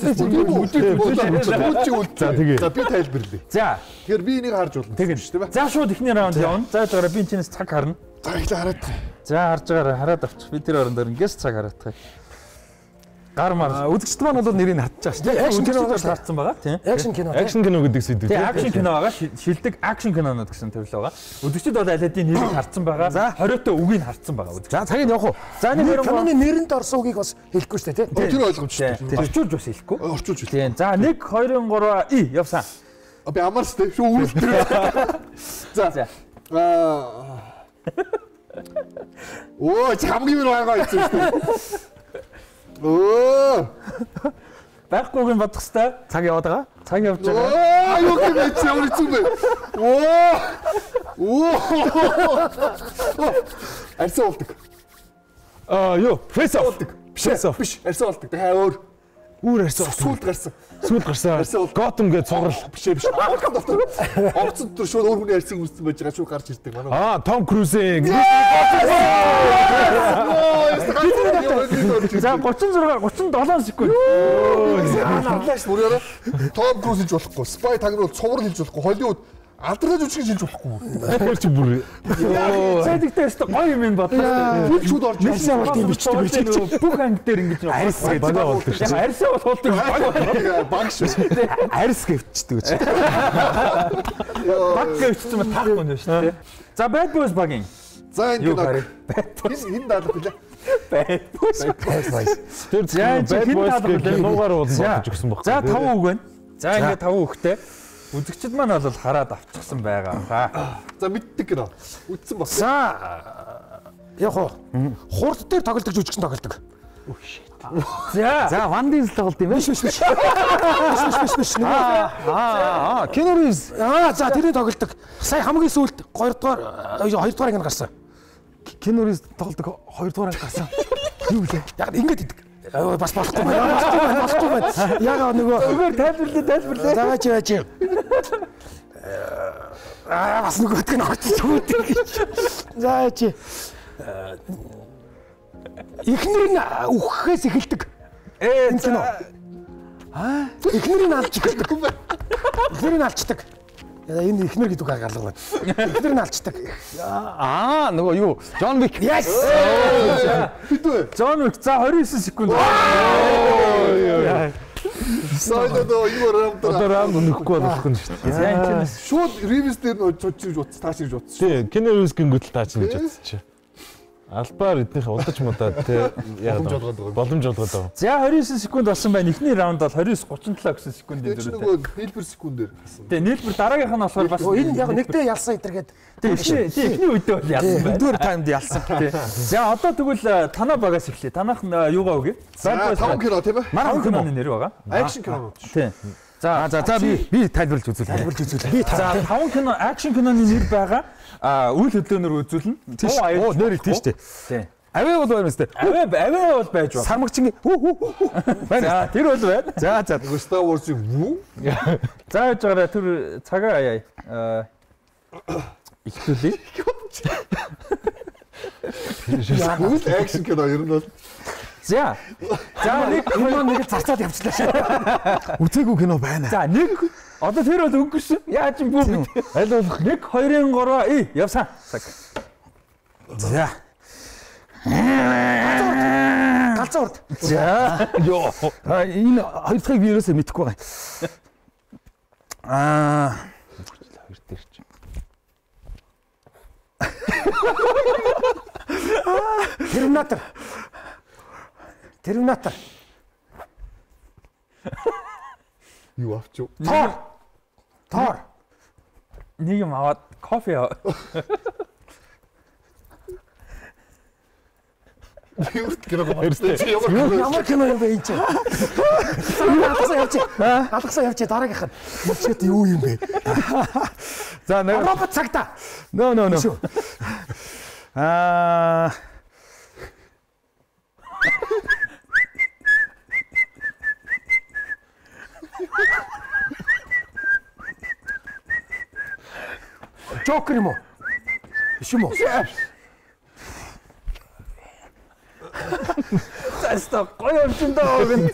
За тэгээ. За би тайлбарлая. За тэгэхээр би энийг харж болно. тэгнэ шүү дээ. За шууд эхний раунд явна. За жаараа би чинээс цаг харна. За их хараад. За харж байгаарай, хараад авч. Би тэр орон дээр ингээс цаг хараадах. Гар мар Үзэгчд маань бол нэрийг хатж байгаа шүү дээ. Акшн киногоос харцсан байгаа тийм. Акшн кино. Акшн кино гэдэг сэдв. Тэгээ акшн кино байгаа, шилдэг акшн кинонууд гэсэн төрөл байгаа. Үзэгчд бол аль хэдийн нэрийг харцсан байгаа. хориотой үгийг харцсан байгаа үзэгч. За цагийг явах уу? За нэг хоёр Киноны нэрэнд орсон үгийг бас хэлэхгүй шүү дээ, тий. Тэр ойлгомжтой. Орчуулж бас хэлэхгүй. Орчуулж хэлээ. Тийм. За нэг хоёр гурав и явсан. А би амарс дээ. Шүү үйлдэл. За. Аа. Оо, хамгийн минь байгаа юм шүү дээ. Оо! Байхгүй юм бодох хэвээр. Цаг яваад байгаа? Цаг явж байгаа. Оо, юу гэмэд чи ямар зүг бэ? Оо! Оо! Арьсан болдог. Аа юу? Face off. Биш, биш. Арьсан болдог. Дахиад өөр. Үүр арьсан. Сүүлд гарсан. Сүүл гарсан. Готом гэж цуграл. Бишээ биш. Орцсон тэр шууд өөр хүний арьсыг үүссэн байж байгаа шууд гарч ирдэг манай. Аа, Том Крузийн. За тридцать шесть тридцать seven секунд. Нааш бүрээрээ Том Круз хийж болохгүй. Spy тагнуул цуврал хийж болохгүй. Холливуд алдартай жүжиг хийж болохгүй. Тэр чи бүр. Цайдагтай өстө гоё юм бодлоо. Тэр чүүд орж ирсэн болт юм бичдэг бичдэг. Бүх анги дээр ингэж Арьс гэж Бага болдог шүү. арьсаа бол хуулдаг. баг шүү. Арьс гэвчдэг гэж. Баг гэвчсэн ма таахгүй нэ шүү дээ. За Bad Boys багийн. За энэ Юу кино харъя? хин хин даалгав билээ. Bad Boys. Тэр За, чи Bad хэн Boys даалгав гэх вэ? киногаар бол За. бодож өгсөн баг. За таван үг байна. За ингээд таван үгтэй. Үзэгчд маань бол хараад авчихсан байгаа хаа. За мэддэг кино. Үтсэн баг. За яг хуу хурд дээр тоглодог жүжигчин тоглодог. За. За, Ван Дизель тоглолт юм байна. Биш биш биш. Биш биш биш. Аа, аа, Keanu Reeves. Аа за тэрний тоглодог. Сая хамгийн сүүлд хоёр дахь хоёр дахь анги гарсан. Keanu Reeves тоглолт хоёр дахь анги гарсан. Юу вэ? Яг ингэж идэг. Ой бас болохгүй байна. Болохгүй байна. Болохгүй байна. Яг нөгөө Зүгээр тайлбарлаа тайлбарлаа. За чи чи. Аа бас нөгөө тийг ногцчихгүй гэж. За чи. Эхнэр нь үхэхээс эхэлдэг. Ээ Энэ кино. Аа эхнэрийг алж эхэлдэг. Эхнэрийг алчдаг. Яа энэ эхнэр гэдэг үг алга байна. Эхнэр нь алчдаг. Аа, нөгөө юу? John Wick. Yes. Хэдвэ? John Wick за двадцать девять секунд. Сойдоо юу рамтар. Одоо раунд өнөхгүй болох нь шүү дээ. За энэ кино Шууд ревиз дээр нөө чочиж утас тааш ирж утас. Тий, Keanu Reeves гингүүтэл таач гэж бодчих. Албаар эднийхээ удаж мудаа тий яг Боломж олгоод байгаа. боломж олгоод байгаа. За двадцать девять секунд болсон байна. Эхний раунд бол двадцать девять тридцать seven гэсэн секундын Тэр чинь дөрөвтэй. нөгөө хэлбэр секундээр хасан. Тэгээ нийлбэр дараагийнх нь болохоор бас Энэ яг нэгдээ ялсан идэргээд. Тэгээ эхний тий, эхний үедээ бол яасан байна. Дөрөв таймд ялсан. Тий. За одоо тэгвэл танаа багаас эхлэе. Танах нь юугаа өгье? За таван кино тийм ээ. Манай киноны нэр байгаа. Акшн кино. Тий. За За, за би би тайлбарлаж үзүүлээ. Тайлбарлаж үзүүл. Би За таван кино акшн киноны нэр байгаа. А үйл хөдлөөнөр үзүүлнэ. Тийш. Оо, нэр их тийш дээ. Тий. Авээ бол байна мэт. Аваа аваа бол байж байна. Сармагчин хүү хүү байна. За тэр бол байна. За, за. Нөгөө Star Wars-ийн вүү. За яаж байгаараа тэр цагаа аяа. Аа ихтүүлээ. Үйл акшн кино ер нь бол За. За нэг кино нэг зарцаад явчихлаа. Үзээгүй кино байна. За нэг одоо тэр бол өнгөрсөн. Яаж юм бүү. Аль болох нэг хоёрын гурав ий явсан. Цаг. За. Галзуу урд. За. Йоо. А, энэ хоёр дахьыг би ерөөсөө мэдэхгүй байгаа. Аа. Хоёр дээр чи. Терминатор. Терминатор. юу авч юу? Тор. Тор. Нэг юм аваад кофе аваа. Юу кино гоё. Ямар кино юм бэ энэ чинь? Алгасаа явчих. Алгасаа явчих дараагийнх нь. Мөчөд юу юм бэ? За, нэг Робот цагта. No, no, no. Аа. Жокер юм уу? Биш юм уу? За стоп. Гоё юм чинь даа гэн.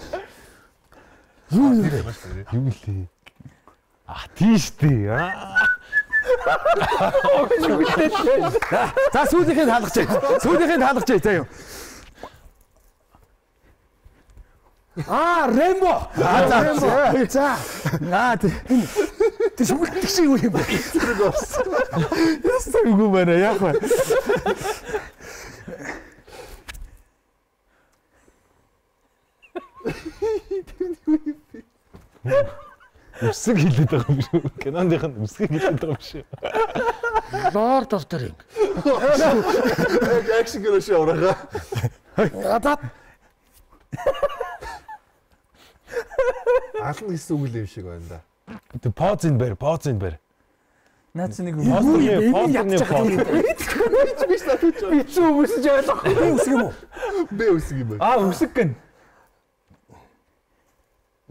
Юу юм бэ? Юу лээ? А, тийш дээ. Аа. За, сүүлийнхээ хаалгачээ. Сүүлийнхээ хаалгачээ. За юу. Аа, Рембо. Аа, за. Рембо. За. Аа, Тэр шүмгэлдэг шиг юу юм бэ? ястаа юу байна? Яг байна. Үсэг хилээд байгаа юм шүү. Киноных нь үсэг хилээд байгаа юм шүү. Lord of the Ring. Акшн кино шүү аврага. Адаа. Алан гэсэн үг л юм шиг байна да. Тэ позын бэр, позын бэр. Наац нэг Постерны постерны Биш та түүч. би ч үсэж ойлгохгүй. Би үсэг юм уу? Бэ үсэг юм байна. Аа үсэг гэн.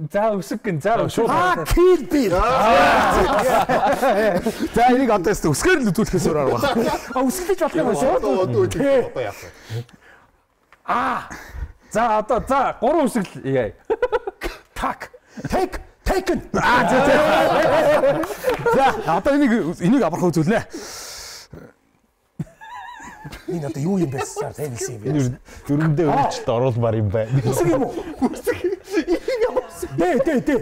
За үсэг гин. За шууд. Аа kill bill. За энийг одоо яст үсгээр л үзүүлэхээс өөр арга байна. А үсгэлж болох юм шүү. Одоо одоо одоо яах вэ? Аа. За одоо за гурван үсгэл яа. Так. Take taken. Аа за за. За одоо энийг энийг аврах үзүүлнэ. Энэ одоо юу юм бэ? Тэнийсэн юм бэ? Дөрөндөө өрчт оруулмаар юм байна. Үсэг юм уу? Үсэг. Дэ дэ дэ.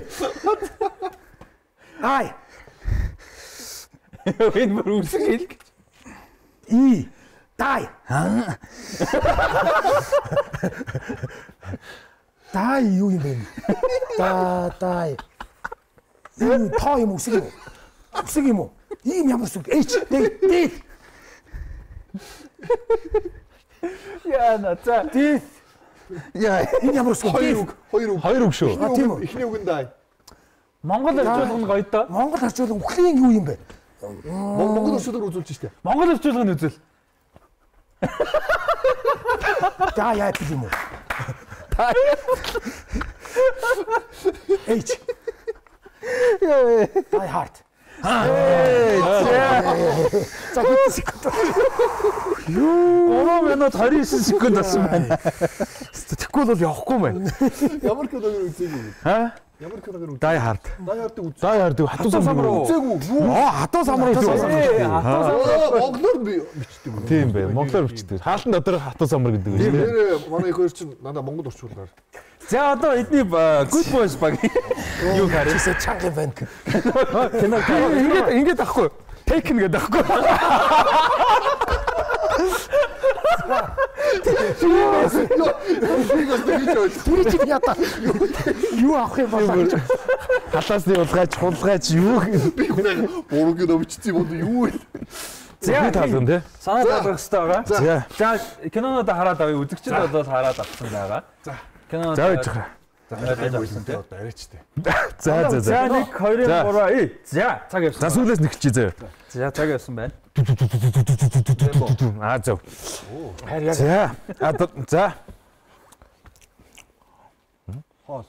Ай. Энэ бүр үсэг хэл гэж. И. Дай. Дай юу юм бэ? Да дай. Энэ тоо юм үсэг юм уу? Үсэг юм уу? Ийм ямар үсэг? Эч дэ дэ. Яа на за. Дэ. Яа, энэ ямар үсэг? Хоёр үг, хоёр үг. Хоёр үг шүү. Тийм үү? Эхний үг нь дай. Монгол орчуулга нь гоё доо. Монгол орчуулга үхлийн юу юм бэ? Монгол орчуулгаар үзүүлж штэ. Монгол орчуулга нь үзэл. Да яа тийм үү? Эч. Дай харт. За хэд секунд. гурван минут хорин девять секунд болсон байна. Тэгэхгүй бол явахгүй байна. Ямар киногээр үзээгүй. Аа? Ямар киногээр үзээ? Die Hard. Die Hard үз. Die Hard хатуу самар руу. Үзээгүй. Аа, хатуу самар руу. Монголоор би бичдэг юм. Тийм бай. Монголоор бичдэг. Хаалтан дотор хатуу самар гэдэг үү? Тэр манай их хоёр чинь надаа монгол орчуулгаар. За одоо эдний Good Boys баг юу хараа? Чисээ чанга байна. Кино Ингээд ингээд ахгүй. Taken гэдэг ахгүй. Түрий чи ята. Юу авах юм бол Халаасны улгайч, хулгайч юу Буруу кино бичсэн юм уу? Юу вэ? За таалган тий. санаа тавих хэрэгтэй байгаа. За. За киноноо хараад авъя. Үзэгчд бол хараад авсан байгаа. За. Кино За байж байгаа. Одоо арайчтай. За за за. За нэг хоёр гурван ээ. За цаг явсан. За сүүлээс нэгчээ заяа. За цаг явсан байна. Аа зөв. За. А за. Хоол.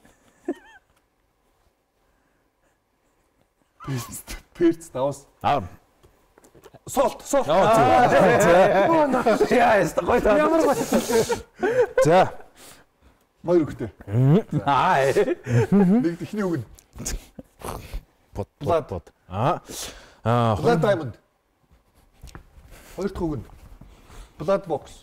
Перц давс. Аа. Солт, солт. За. Яа, яста гоё таа. ямар гоё. За. Хоёр үгтэй. Аа. Нэг ихний үг нь. Бод бод бод. Аа. Аа. Blood Diamond. Хоёр дахь үг нь. Blood Box.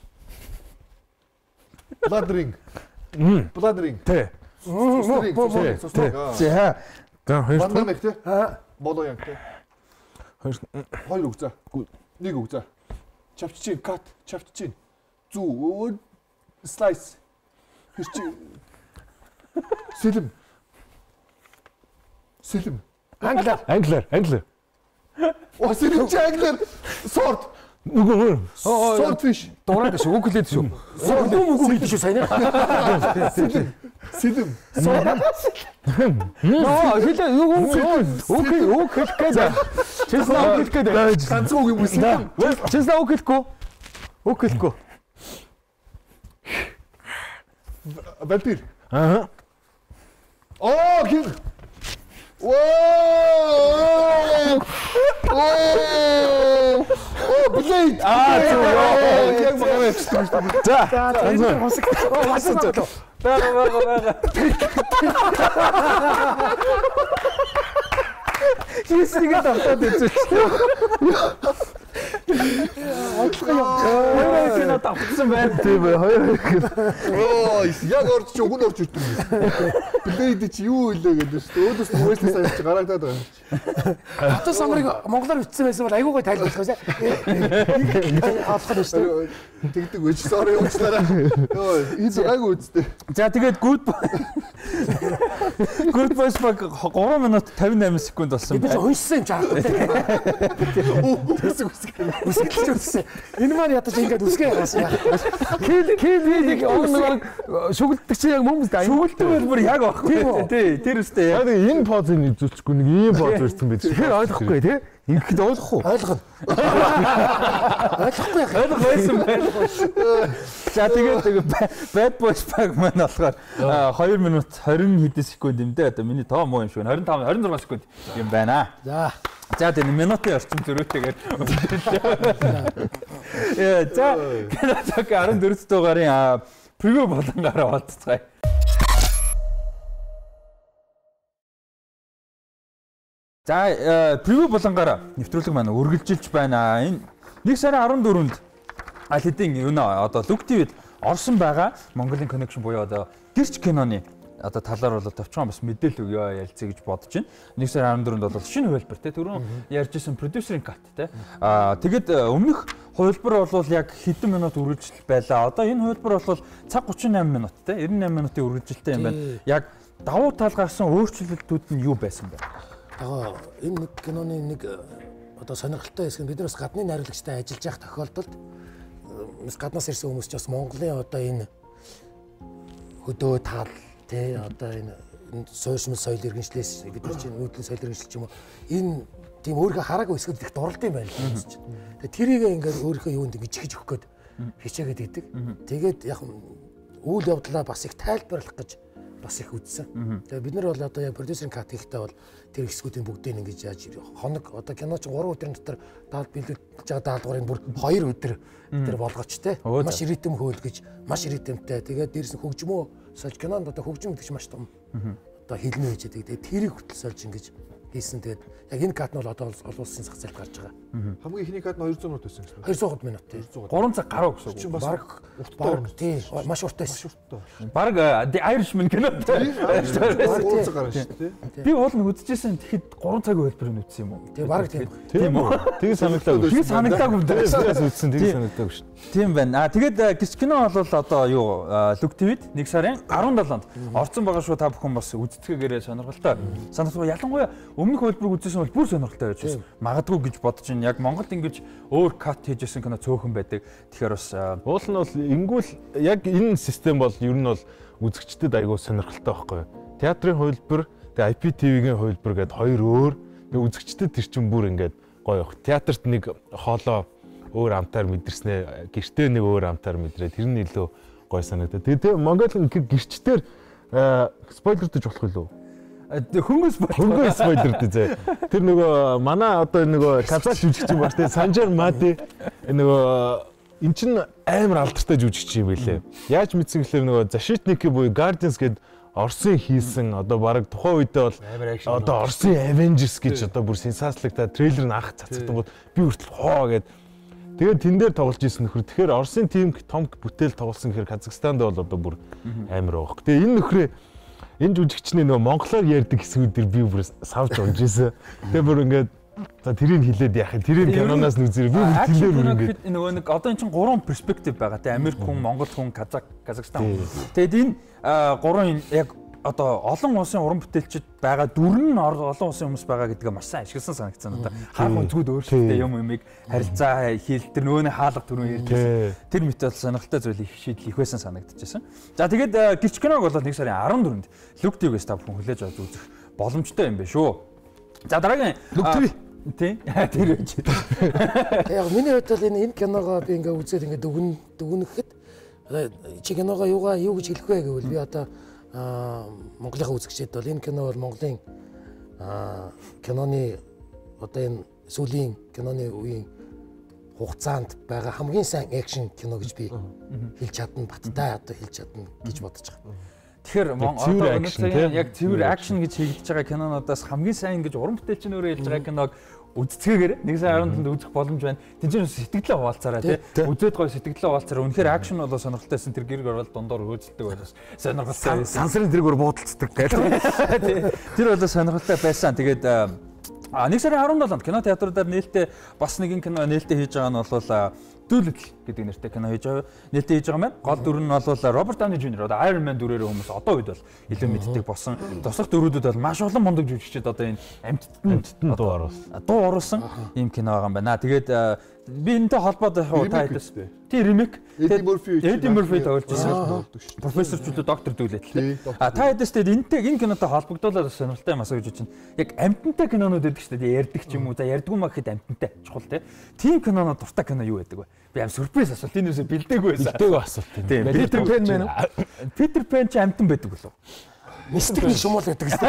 Blood Ring. Blood Ring. Тэ. Ring. За. За хоёр. Бандам их те. Аа. Болоо яг те. Хоёр. Хоёр үг за. Нэг үг за. Чавччин кат, чавччин. Зүү. Slice. Хэрчи. Сэлэм. Сэлэм. Англиар. Англиар, англиар. Оо сэлэм чи англиар. Sword. Үгүй. Swordfish. Дураад шүү, үгэлээд шүү. Согдум үгүй гэдэг шүү сайн. Сэлэм. Сэлэм. Ноо, хэлээ юу окей, үг хэлэх гээд. Честно үг хэлэх гээд. Ганц үг юм уу сэлэм? Честно үг хэлэхгүй. Үг хэлэхгүй. Вампир. Аа. Оо хин. Оо! Оо! Оо, блейд. Аа, зөв. Яг багаар явчихсан шүү дээ. За. За энэ хосог. Оо масан зөө. Бага бага бага. Хийсгээд автаад үзэж. Хоёр кино тавцсан байна. Тийм бай, хоёр. Оо, яг орж чи өгн орж ирдэг юм. Блейд чи юу илээ гэдэг шүү дээ. Өөдөөс нь West Side чи гарагдаад байгаа юм. Хатуу самрыг монголоор бичсэн байсан бол айгүй гой тайлбарлах байсан. Авах нь шүү дээ. Тэгдэг үеч sorry уучлаарай. Йоо, энэ айгүй үстэй. За тэгээд Good Good Boys баг гурван минут тавин восемь секунд болсон Би ч байна. уншсан юм чаа. Үсэг үсэг. Үсгэлж үзсэн. Энэ маань ядаж ингэж үсгээ яасан. Кил кил нэг нэг шүглдэг чи яг мөмс даа. Шүглдэг бол бүр яг багхгүй. Тий, тэр үстэй яг. Яг энэ позыг үзүүлчихгүй нэг ийм поз ирсэн байт. Тэгэхээр ойлгохгүй тий. Ингээд ойлгохгүй. Ойлгоно. Ойлгохгүй яах. Ойлгох байсан байна. За тэгээд Bad Boys баг маань болохоор хоёр минут хорин хэдэн секунд секунд юм дээ. Одоо миний тоо муу юм шиг байна. двадцать пять двадцать шесть секунд юм байна. За. За тийм минутын орчим зөрүүтэйгээр. Яа, за кинотог двадцать четыре дугаарын превью болонгаараа олцгаая. За превью болонгаараа нэвтрүүлэг маань үргэлжилж байна. Энэ нэг сарын дөрөвөнд аль хэдийн юу нэ одоо Look ти вид орсон байгаа Mongolia Connection буюу одоо гэрч киноны одоо талаар бол товчхон бас мэдээлэл өгөө ялцъя гэж бодож байна. нэг сарын дөрөвөнд бол шинэ хувилбар те түрүүн ярьжсэн продюсерийн кат те. Аа тэгэд өмнөх хувилбар бол яг хэдэн минут үргэлжлэл байлаа. Одоо энэ хувилбар бол цаг тридцать восемь минут те девяносто восемь минутын үргэлжилттэй юм байна. Яг давуу тал гарсан өөрчлөлтүүд нь юу байсан бэ? Аа энэ нэг киноны нэг одоо сонирхолтой хэсэг нь бид нараас гадны найруулагчтай ажиллаж явах тохиолдолд бас гаднаас ирсэн хүмүүс ч бас Монголын одоо энэ хөдөө тал тий одоо энэ сошиал соёл иргэншлээс бид нар чинь нүүдлийн соёл иргэншил ч юм уу энэ тийм өөрийнхөө хараагүй хэсгүүд их дурлалт юм байна л хүмүүс чинь. Тэгээ тэрийг ингээд өөрийнхөө юунд ингэж хич өгөх гээд хичээгээд идэг. Тэгээд яг үйл явдлаа бас их тайлбарлах гэж бас их үзсэн. Тэгээ бид нар бол одоо яг продюсерийн кат хийхдээ бол тэр хэсгүүдийн бүгдийг ингэж яаж хоног одоо кино чинь гурван өдрийн дотор даалт бэлдүүлж байгаа даалгаврын бүр хоёр өдөр тэр болгооч те. Маш ритм хөөлгөж, маш ритмтэй. Тэгээд дээрээс нь хөгжмөө сольж кинонд одоо хөгжим гэдэг чинь маш том одоо хэлнэ гэж байдаг. Тэгээд тэрийг хүртэл сольж ингэж хийсэн. Тэгээд яг энэ кат нь бол одоо олон улсын зах зээлд гарч байгаа. Хамгийн ихний кат нь двести минут байсан гэсэн. двести минут тий. гурван цаг гарав гэсэн үг. Бараг урттай тий. Маш урттай. Маш урттай. Бараг The Irishman кино. гурван цаг гарна шүү дээ. Би уул нь үзчихсэн тэгэхэд гурван цаг хөлбөр нь үзсэн юм уу? Тий бараг тийм. Тийм үү? Тэгээ санагдаагүй. Тэгээ санагдаагүй юм дээ. Үзсэн тэгээ санагдаагүй шүү. Тийм байна. Аа тэгээд гис кино бол одоо юу Look ти вид нэг сарын дөрөвөнд орцсон байгаа шүү та бүхэн бас үздэхээрээ сонирхолтой. Санагдсан ялангуяа өмнөх хөлбөрийг үзсэн бол бүр сонирхолтой байж байна. Магадгүй гэж бодож байна. Яг Монголд ингэж өөр кат хийжсэн кино цөөхөн байдаг. Тэгэхээр бас уул нь бол ингүүл яг энэ систем бол ер нь бол үзэгчдэд айгүй сонирхолтой байхгүй юу? Театрын хувилбар, тэгээ ай пи ти ви-гийн хувилбар гэдэг хоёр өөр. Тэгээ үзэгчдэд тэр чинь бүр ингээд гоё явах. Театрт нэг хоолоо өөр амтаар мэдэрснээ, гэртээ нэг өөр амтаар мэдрээ. Тэр нь илүү гоё санагдав. Тэгээ Монголын гэрчтэр спойлердэж болох юу? Хөнгөс хөнгөс спойлердээ зэ. Тэр нөгөө манай одоо нөгөө казах жүжигч юм байна те. Санжар Мади нөгөө эн чин амар алдартай жүжигч юм байлээ. Яаж мэдсэн гэхээр нөгөө Защитники буюу Guardians гээд Орсын хийсэн одоо баг тухайн үедээ бол одоо Орсын Avengers гэж одоо бүр сенсацлагтай трейлер нь анх цацсан бол би хүртэл хоо гээд тэгээд тэн дээр тоглож исэн нөхөр. Тэгэхээр Орсын тим том бүтээл тоглосон гэхээр Казахстанд бол одоо бүр амар байгаа. Тэгээ энэ нөхрөө энэ жүжигчний нөгөө монголоор ярьдаг хэсгүүдээр би бүр савж унж ирсэн. Тэгээ бүр ингээд за тэрийг хилээд яах юм. Тэрийг киноноос нүзэр би бүр тэлээр бүр ингээд нөгөө нэг одоо эн чинь гурван перспектив байгаа. Тэ Америк хүн, Монгол хүн, Казак, Казахстан хүн. Тэгээд энэ гурван яг одоо олон улсын уран бүтээлчд байгаа дөрвөн нь олон улсын хүмүүс байгаа гэдгээ маш сайн ашигласан санагдсан надад. Харах үзгүүд өөрсдөө юм юмыг харилцаа хийл тэр нөгөөний хаалга түрүү ярьжсэн. Тэр мэт бол сонирхолтой зүйл их шийдэл их байсан санагдчихсан. За тэгээд гэрч киног бол нэг сарын дөрөвөнд Look ти ви-гээс та бүхэн хүлээж авч үзэх боломжтой юм байна шүү. За дараагийн Look ти ви тий тэр үеч. Яг миний хувьд бол энэ энэ киногоо би ингээ үзээд ингээ дүгэн дүгнэхэд чи киногоо юугаа юу гэж хэлэх вэ гэвэл би одоо Монголынхаа үзэгчид бол энэ кино бол Монголын киноны одоо энэ сүүлийн киноны үеийн хугацаанд байгаа хамгийн сайн экшн кино гэж би хэлж чадна, баттай одоо хэлж чадна гэж бодож байгаа. Тэгэхээр одоо өнөөдөр яг цэвэр акшн гэж хийгдэж байгаа кинонуудаас хамгийн сайн гэж уран бүтээлч нь өөрөө хэлж байгаа киног үзцгээгээр нэг сарын дөрөвөнд үзэх боломж байна. Тэнцэн сэтгэлээ хуваалцаараа тий. Үзээд гоё сэтгэлээ хуваалцаараа. Үнэхээр акшн болоо сонирхолтойсэн тэр гэрэг орол дундор хөөцөлдөг байлаас сонирхолтой. Сансрын тэргээр буудалцдаг гэдэг. Тэр болоо сонирхолтой байсан. Тэгээд а нэг сарын дөрөвөнд кинотеатруудаар нээлттэй бас нэгэн кино нээлттэй хийж байгаа нь бол Doolittle гэдэг нэртэй кино хийж байгаа. Нээлттэй хийж байгаа маань гол дүр нь бол Роберт Дауни Жуниор одоо Iron Man дүрээр хүмүүс одоо үед бол илүү мэддэг болсон. Тусах дүрүүдэд бол маш олон мундаг жүжигчид одоо энэ амьтд нь дуу оруулсан. Дуу оруулсан ийм кино байгаа юм байна. Тэгээд би энэтэй холбоотой яг та хэлсэн. Тий ремейк. Эдди Мөрфи Эдди Мөрфи тоглож байсан. Профессор ч үлээ доктор дүлээтлээ. А та хэдэстэй энэтэй энэ кинотой холбогдуулаад сонирхолтой юм асууж байна. Яг амьтантай кинонууд байдаг шүү дээ. Ярддаг ч юм уу. За ярдггүй маа гэхэд амьтантай чухал тий. Тийм киноноо дуртай кино юу байдаг вэ? Би аим сюрприз асуулт энэ юусоо бэлдээгүй байсан. Бэлдээгүй асуулт. Тийм. Питер Пен мэн үү? Питер Пен ч амьтан байдаг болов. мистик нэг шумуул гэдэг шүү.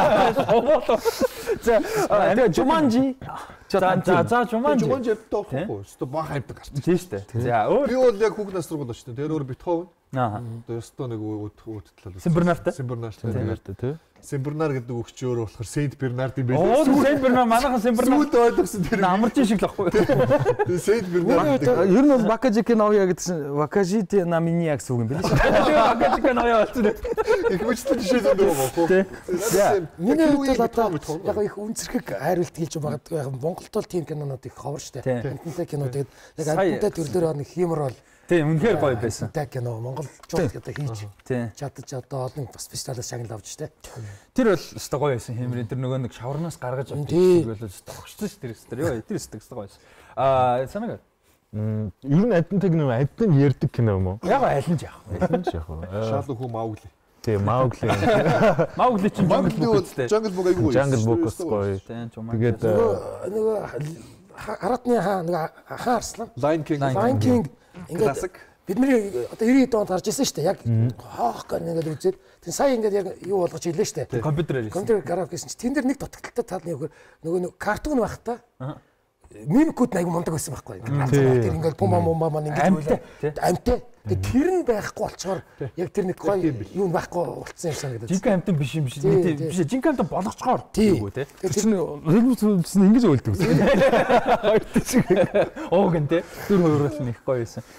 За тэгээ Jumanji. За За за Jumanji. Jumanji тохгүй. Өстө баг хайпдаг гарч. Тийм шүү дээ. За өөр би бол яг хүүхд насраг бол шүү дээ. Тэр өөр Бетховен. Аа. Одоо өстө нэг үүдтлээ. Симбернартай. Симбернартай тий. Симбернар гэдэг өгчөөр болохоор Saint Bernard юм байна. Оо Saint Bernard манайхан Симбернар. Сүүл ойлгосон тэр амарч шиг л ахгүй. Тэр Saint Bernard. Ер нь бол Вакажики Новя гэсэн Вакажити наминия гэсэн үг юм биш үү? Вакажики Новя болсон. Их мөчтэй жишээ зөндөө байгаа хөө. За миний хувьд одоо яг их үнцэрхэг хайрлалт хийж магадгүй яг Монголд бол тийм кинонууд их ховор штэ. Амттай кино тэгээд яг амттай төрлөөр нэг химэр бол тийм үнэхээр гоё байсан. Амттай кино монголчууд гэдэг хийж чадчих одоо олон бас фестивалаас шагнал авч штэ. Тэр бол өстой гоё байсан химэр тэр нөгөө нэг шаварнаас гаргаж авдаг бол тогтсон ш тэр өстой ёо тэр өстой өстой гоё байсан. Аа санаа М ер нь адинтаг нэг адин ярьдаг кино юм уу? Яг аль нь ч яах. Аль нь ч яах. Шаалуу хүү Маугли. Тийм Маугли. Маугли чинь Jungle Book үстэй. Jungle Book айгүй. Jungle Book гоё. Тэгээд нөгөө хараатны хаа нөгөө хаа арслан. Lion King. Lion King ингээд бидний одоо девяносто онд гарч ирсэн шүү дээ. Яг хоох гэх ингээд үзээд тэг сая ингээд яг юу болгож ирлээ шүү дээ. Компьютерээр. Компьютер график гэсэн чинь тэн дээр нэг дутагдaltaй тал нэг нөгөө нөгөө картун байх та. Мимикүүд айгу мундаг байсан байхгүй. Тэр ингээд пума мума маань ингээд амтай. Тэр нь байхгүй болчоор яг тэр нэг гоё юу байхгүй болцсон юм шиг гэдэг. Жинхэнэ амтан биш юм биш. Биш жинхэнэ амтан болгочгоор үгүй те. Тэр чинь хэлбэлсэн ингэж үйлдэг үгүй. Хоёр шиг. Оо гэнтэй. Түр хоёрол нь их гоё байсан.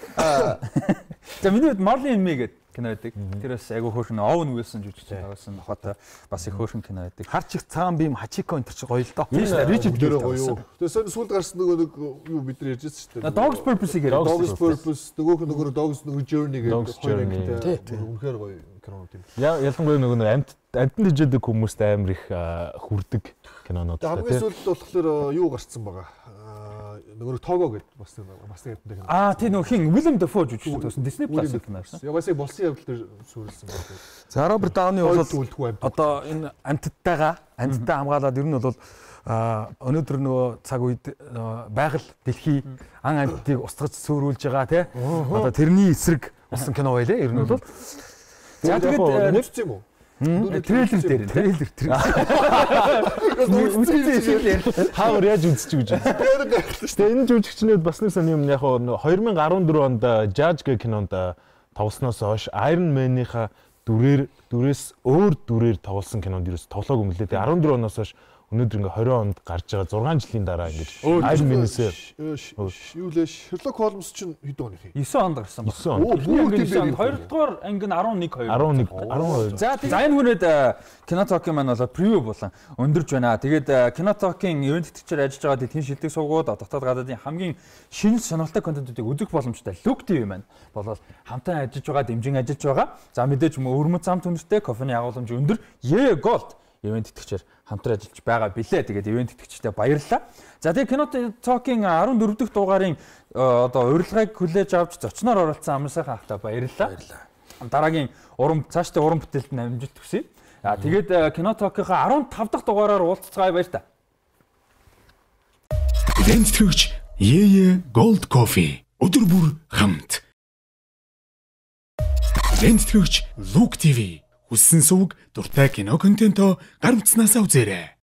За миний хувьд Marley and Me гэдэг кино байдаг. Тэр бас айгу хөөрхөн Owen Wilson жүжигч байгуулсан нохотой бас их хөөрхөн кино байдаг. Харч их цагаан бием Хачико энэ ч гоё л доо. Тийм шүү дээ. Richard Gere гоё. Тэгээ сүүлд гарсан нөгөө нэг юу бид нар ярьжсэн шүү дээ. Dog's Purpose гэдэг. Dog's Purpose нөгөөх нөгөө Dog's нөгөө Journey гэдэг. Үнэхээр гоё кинонууд юм. Яа ялангуяа нөгөө нэг амт амтан дэжэдэг хүмүүст амар их хүрдэг кинонууд та. Хамгийн сүүлд болохоор юу гарцсан байгаа. Нөгөө тоогоо гэдэг бас бас нэг кино. Аа тий нөгөө хин Willem Dafoe жүжигч байсан Disney Plus кино байсан. Ягаасаа болсон явдал дээр сүрэлсэн байна. За Роберт Дауны бол одоо энэ амттайгаа амттай хамгаалаад ер нь бол өнөөдөр нөгөө цаг үед байгаль дэлхий ан амттыг устгаж сөөрүүлж байгаа тий. Одоо тэрний эсрэг болсон кино байлээ ер нь бол. За тэгээд нүцсэн юм уу? Трейлер дээр трейлер трейлер. Хавар яаж үзчих гэж байна. Тэгээ энэ жүжигчнүүд бас нэг сони юм яг две тысячи дөрвөн онд Judge гэх кинонд тоглосноос хойш Iron Man-ийнхаа дүрээр дүрээс өөр дүрээр тоглосон кинонд ерөөс тоглоог юм лээ. Тэгээ дөрвөн оноос хойш өнөөдөр ингээ двадцать онд гарч байгаа зургаан жилийн дараа ингэж Iron Man-ээс юу лээ Sherlock Holmes чинь хэд оны хий? девять онд гарсан баг. девять хоёр дахь анги нь eleven two. eleven twelve. За за энэ хүнээд Кинотокийн маань болоо превью болон өндөрж байна. Тэгээд Кинотокийн ивент тэтгэгчээр ажиллаж байгаа дэлхийн шилдэг сувгууд дотоод гадаадын хамгийн шинэ сонирхолтой контентуудыг үзэх боломжтой Look ти ви маань болоод хамтан ажиллаж байгаа, дэмжин ажиллаж байгаа. За мэдээж өрмөц зам түнэртэй кофены агуулмж өндөр Yeah Gold ивент тэтгэгчээр хамтран ажиллаж байгаа билээ. Тэгээд ивент тэтгэгчтэй баярлалаа. За тэгээд Кинотокийн fourteen дахь дугаарын одоо урилгыг хүлээж авч зочноор оролцсон Амар сайхан ахтай баярлалаа. Дараагийн уран цаашдаа уран бүтээлд амжилт хүсье. А тэгээд Кинотокийнхаа фifteen дахь дугаараар уулзцгаая баяр та. Ивент тэтгэгч Yeah Gold Coffee өдөр бүр хамт. Ивент тэтгэгч Look ти ви хүссэн сувг дуртай кино контентоо гар утснасаа үзээрэй.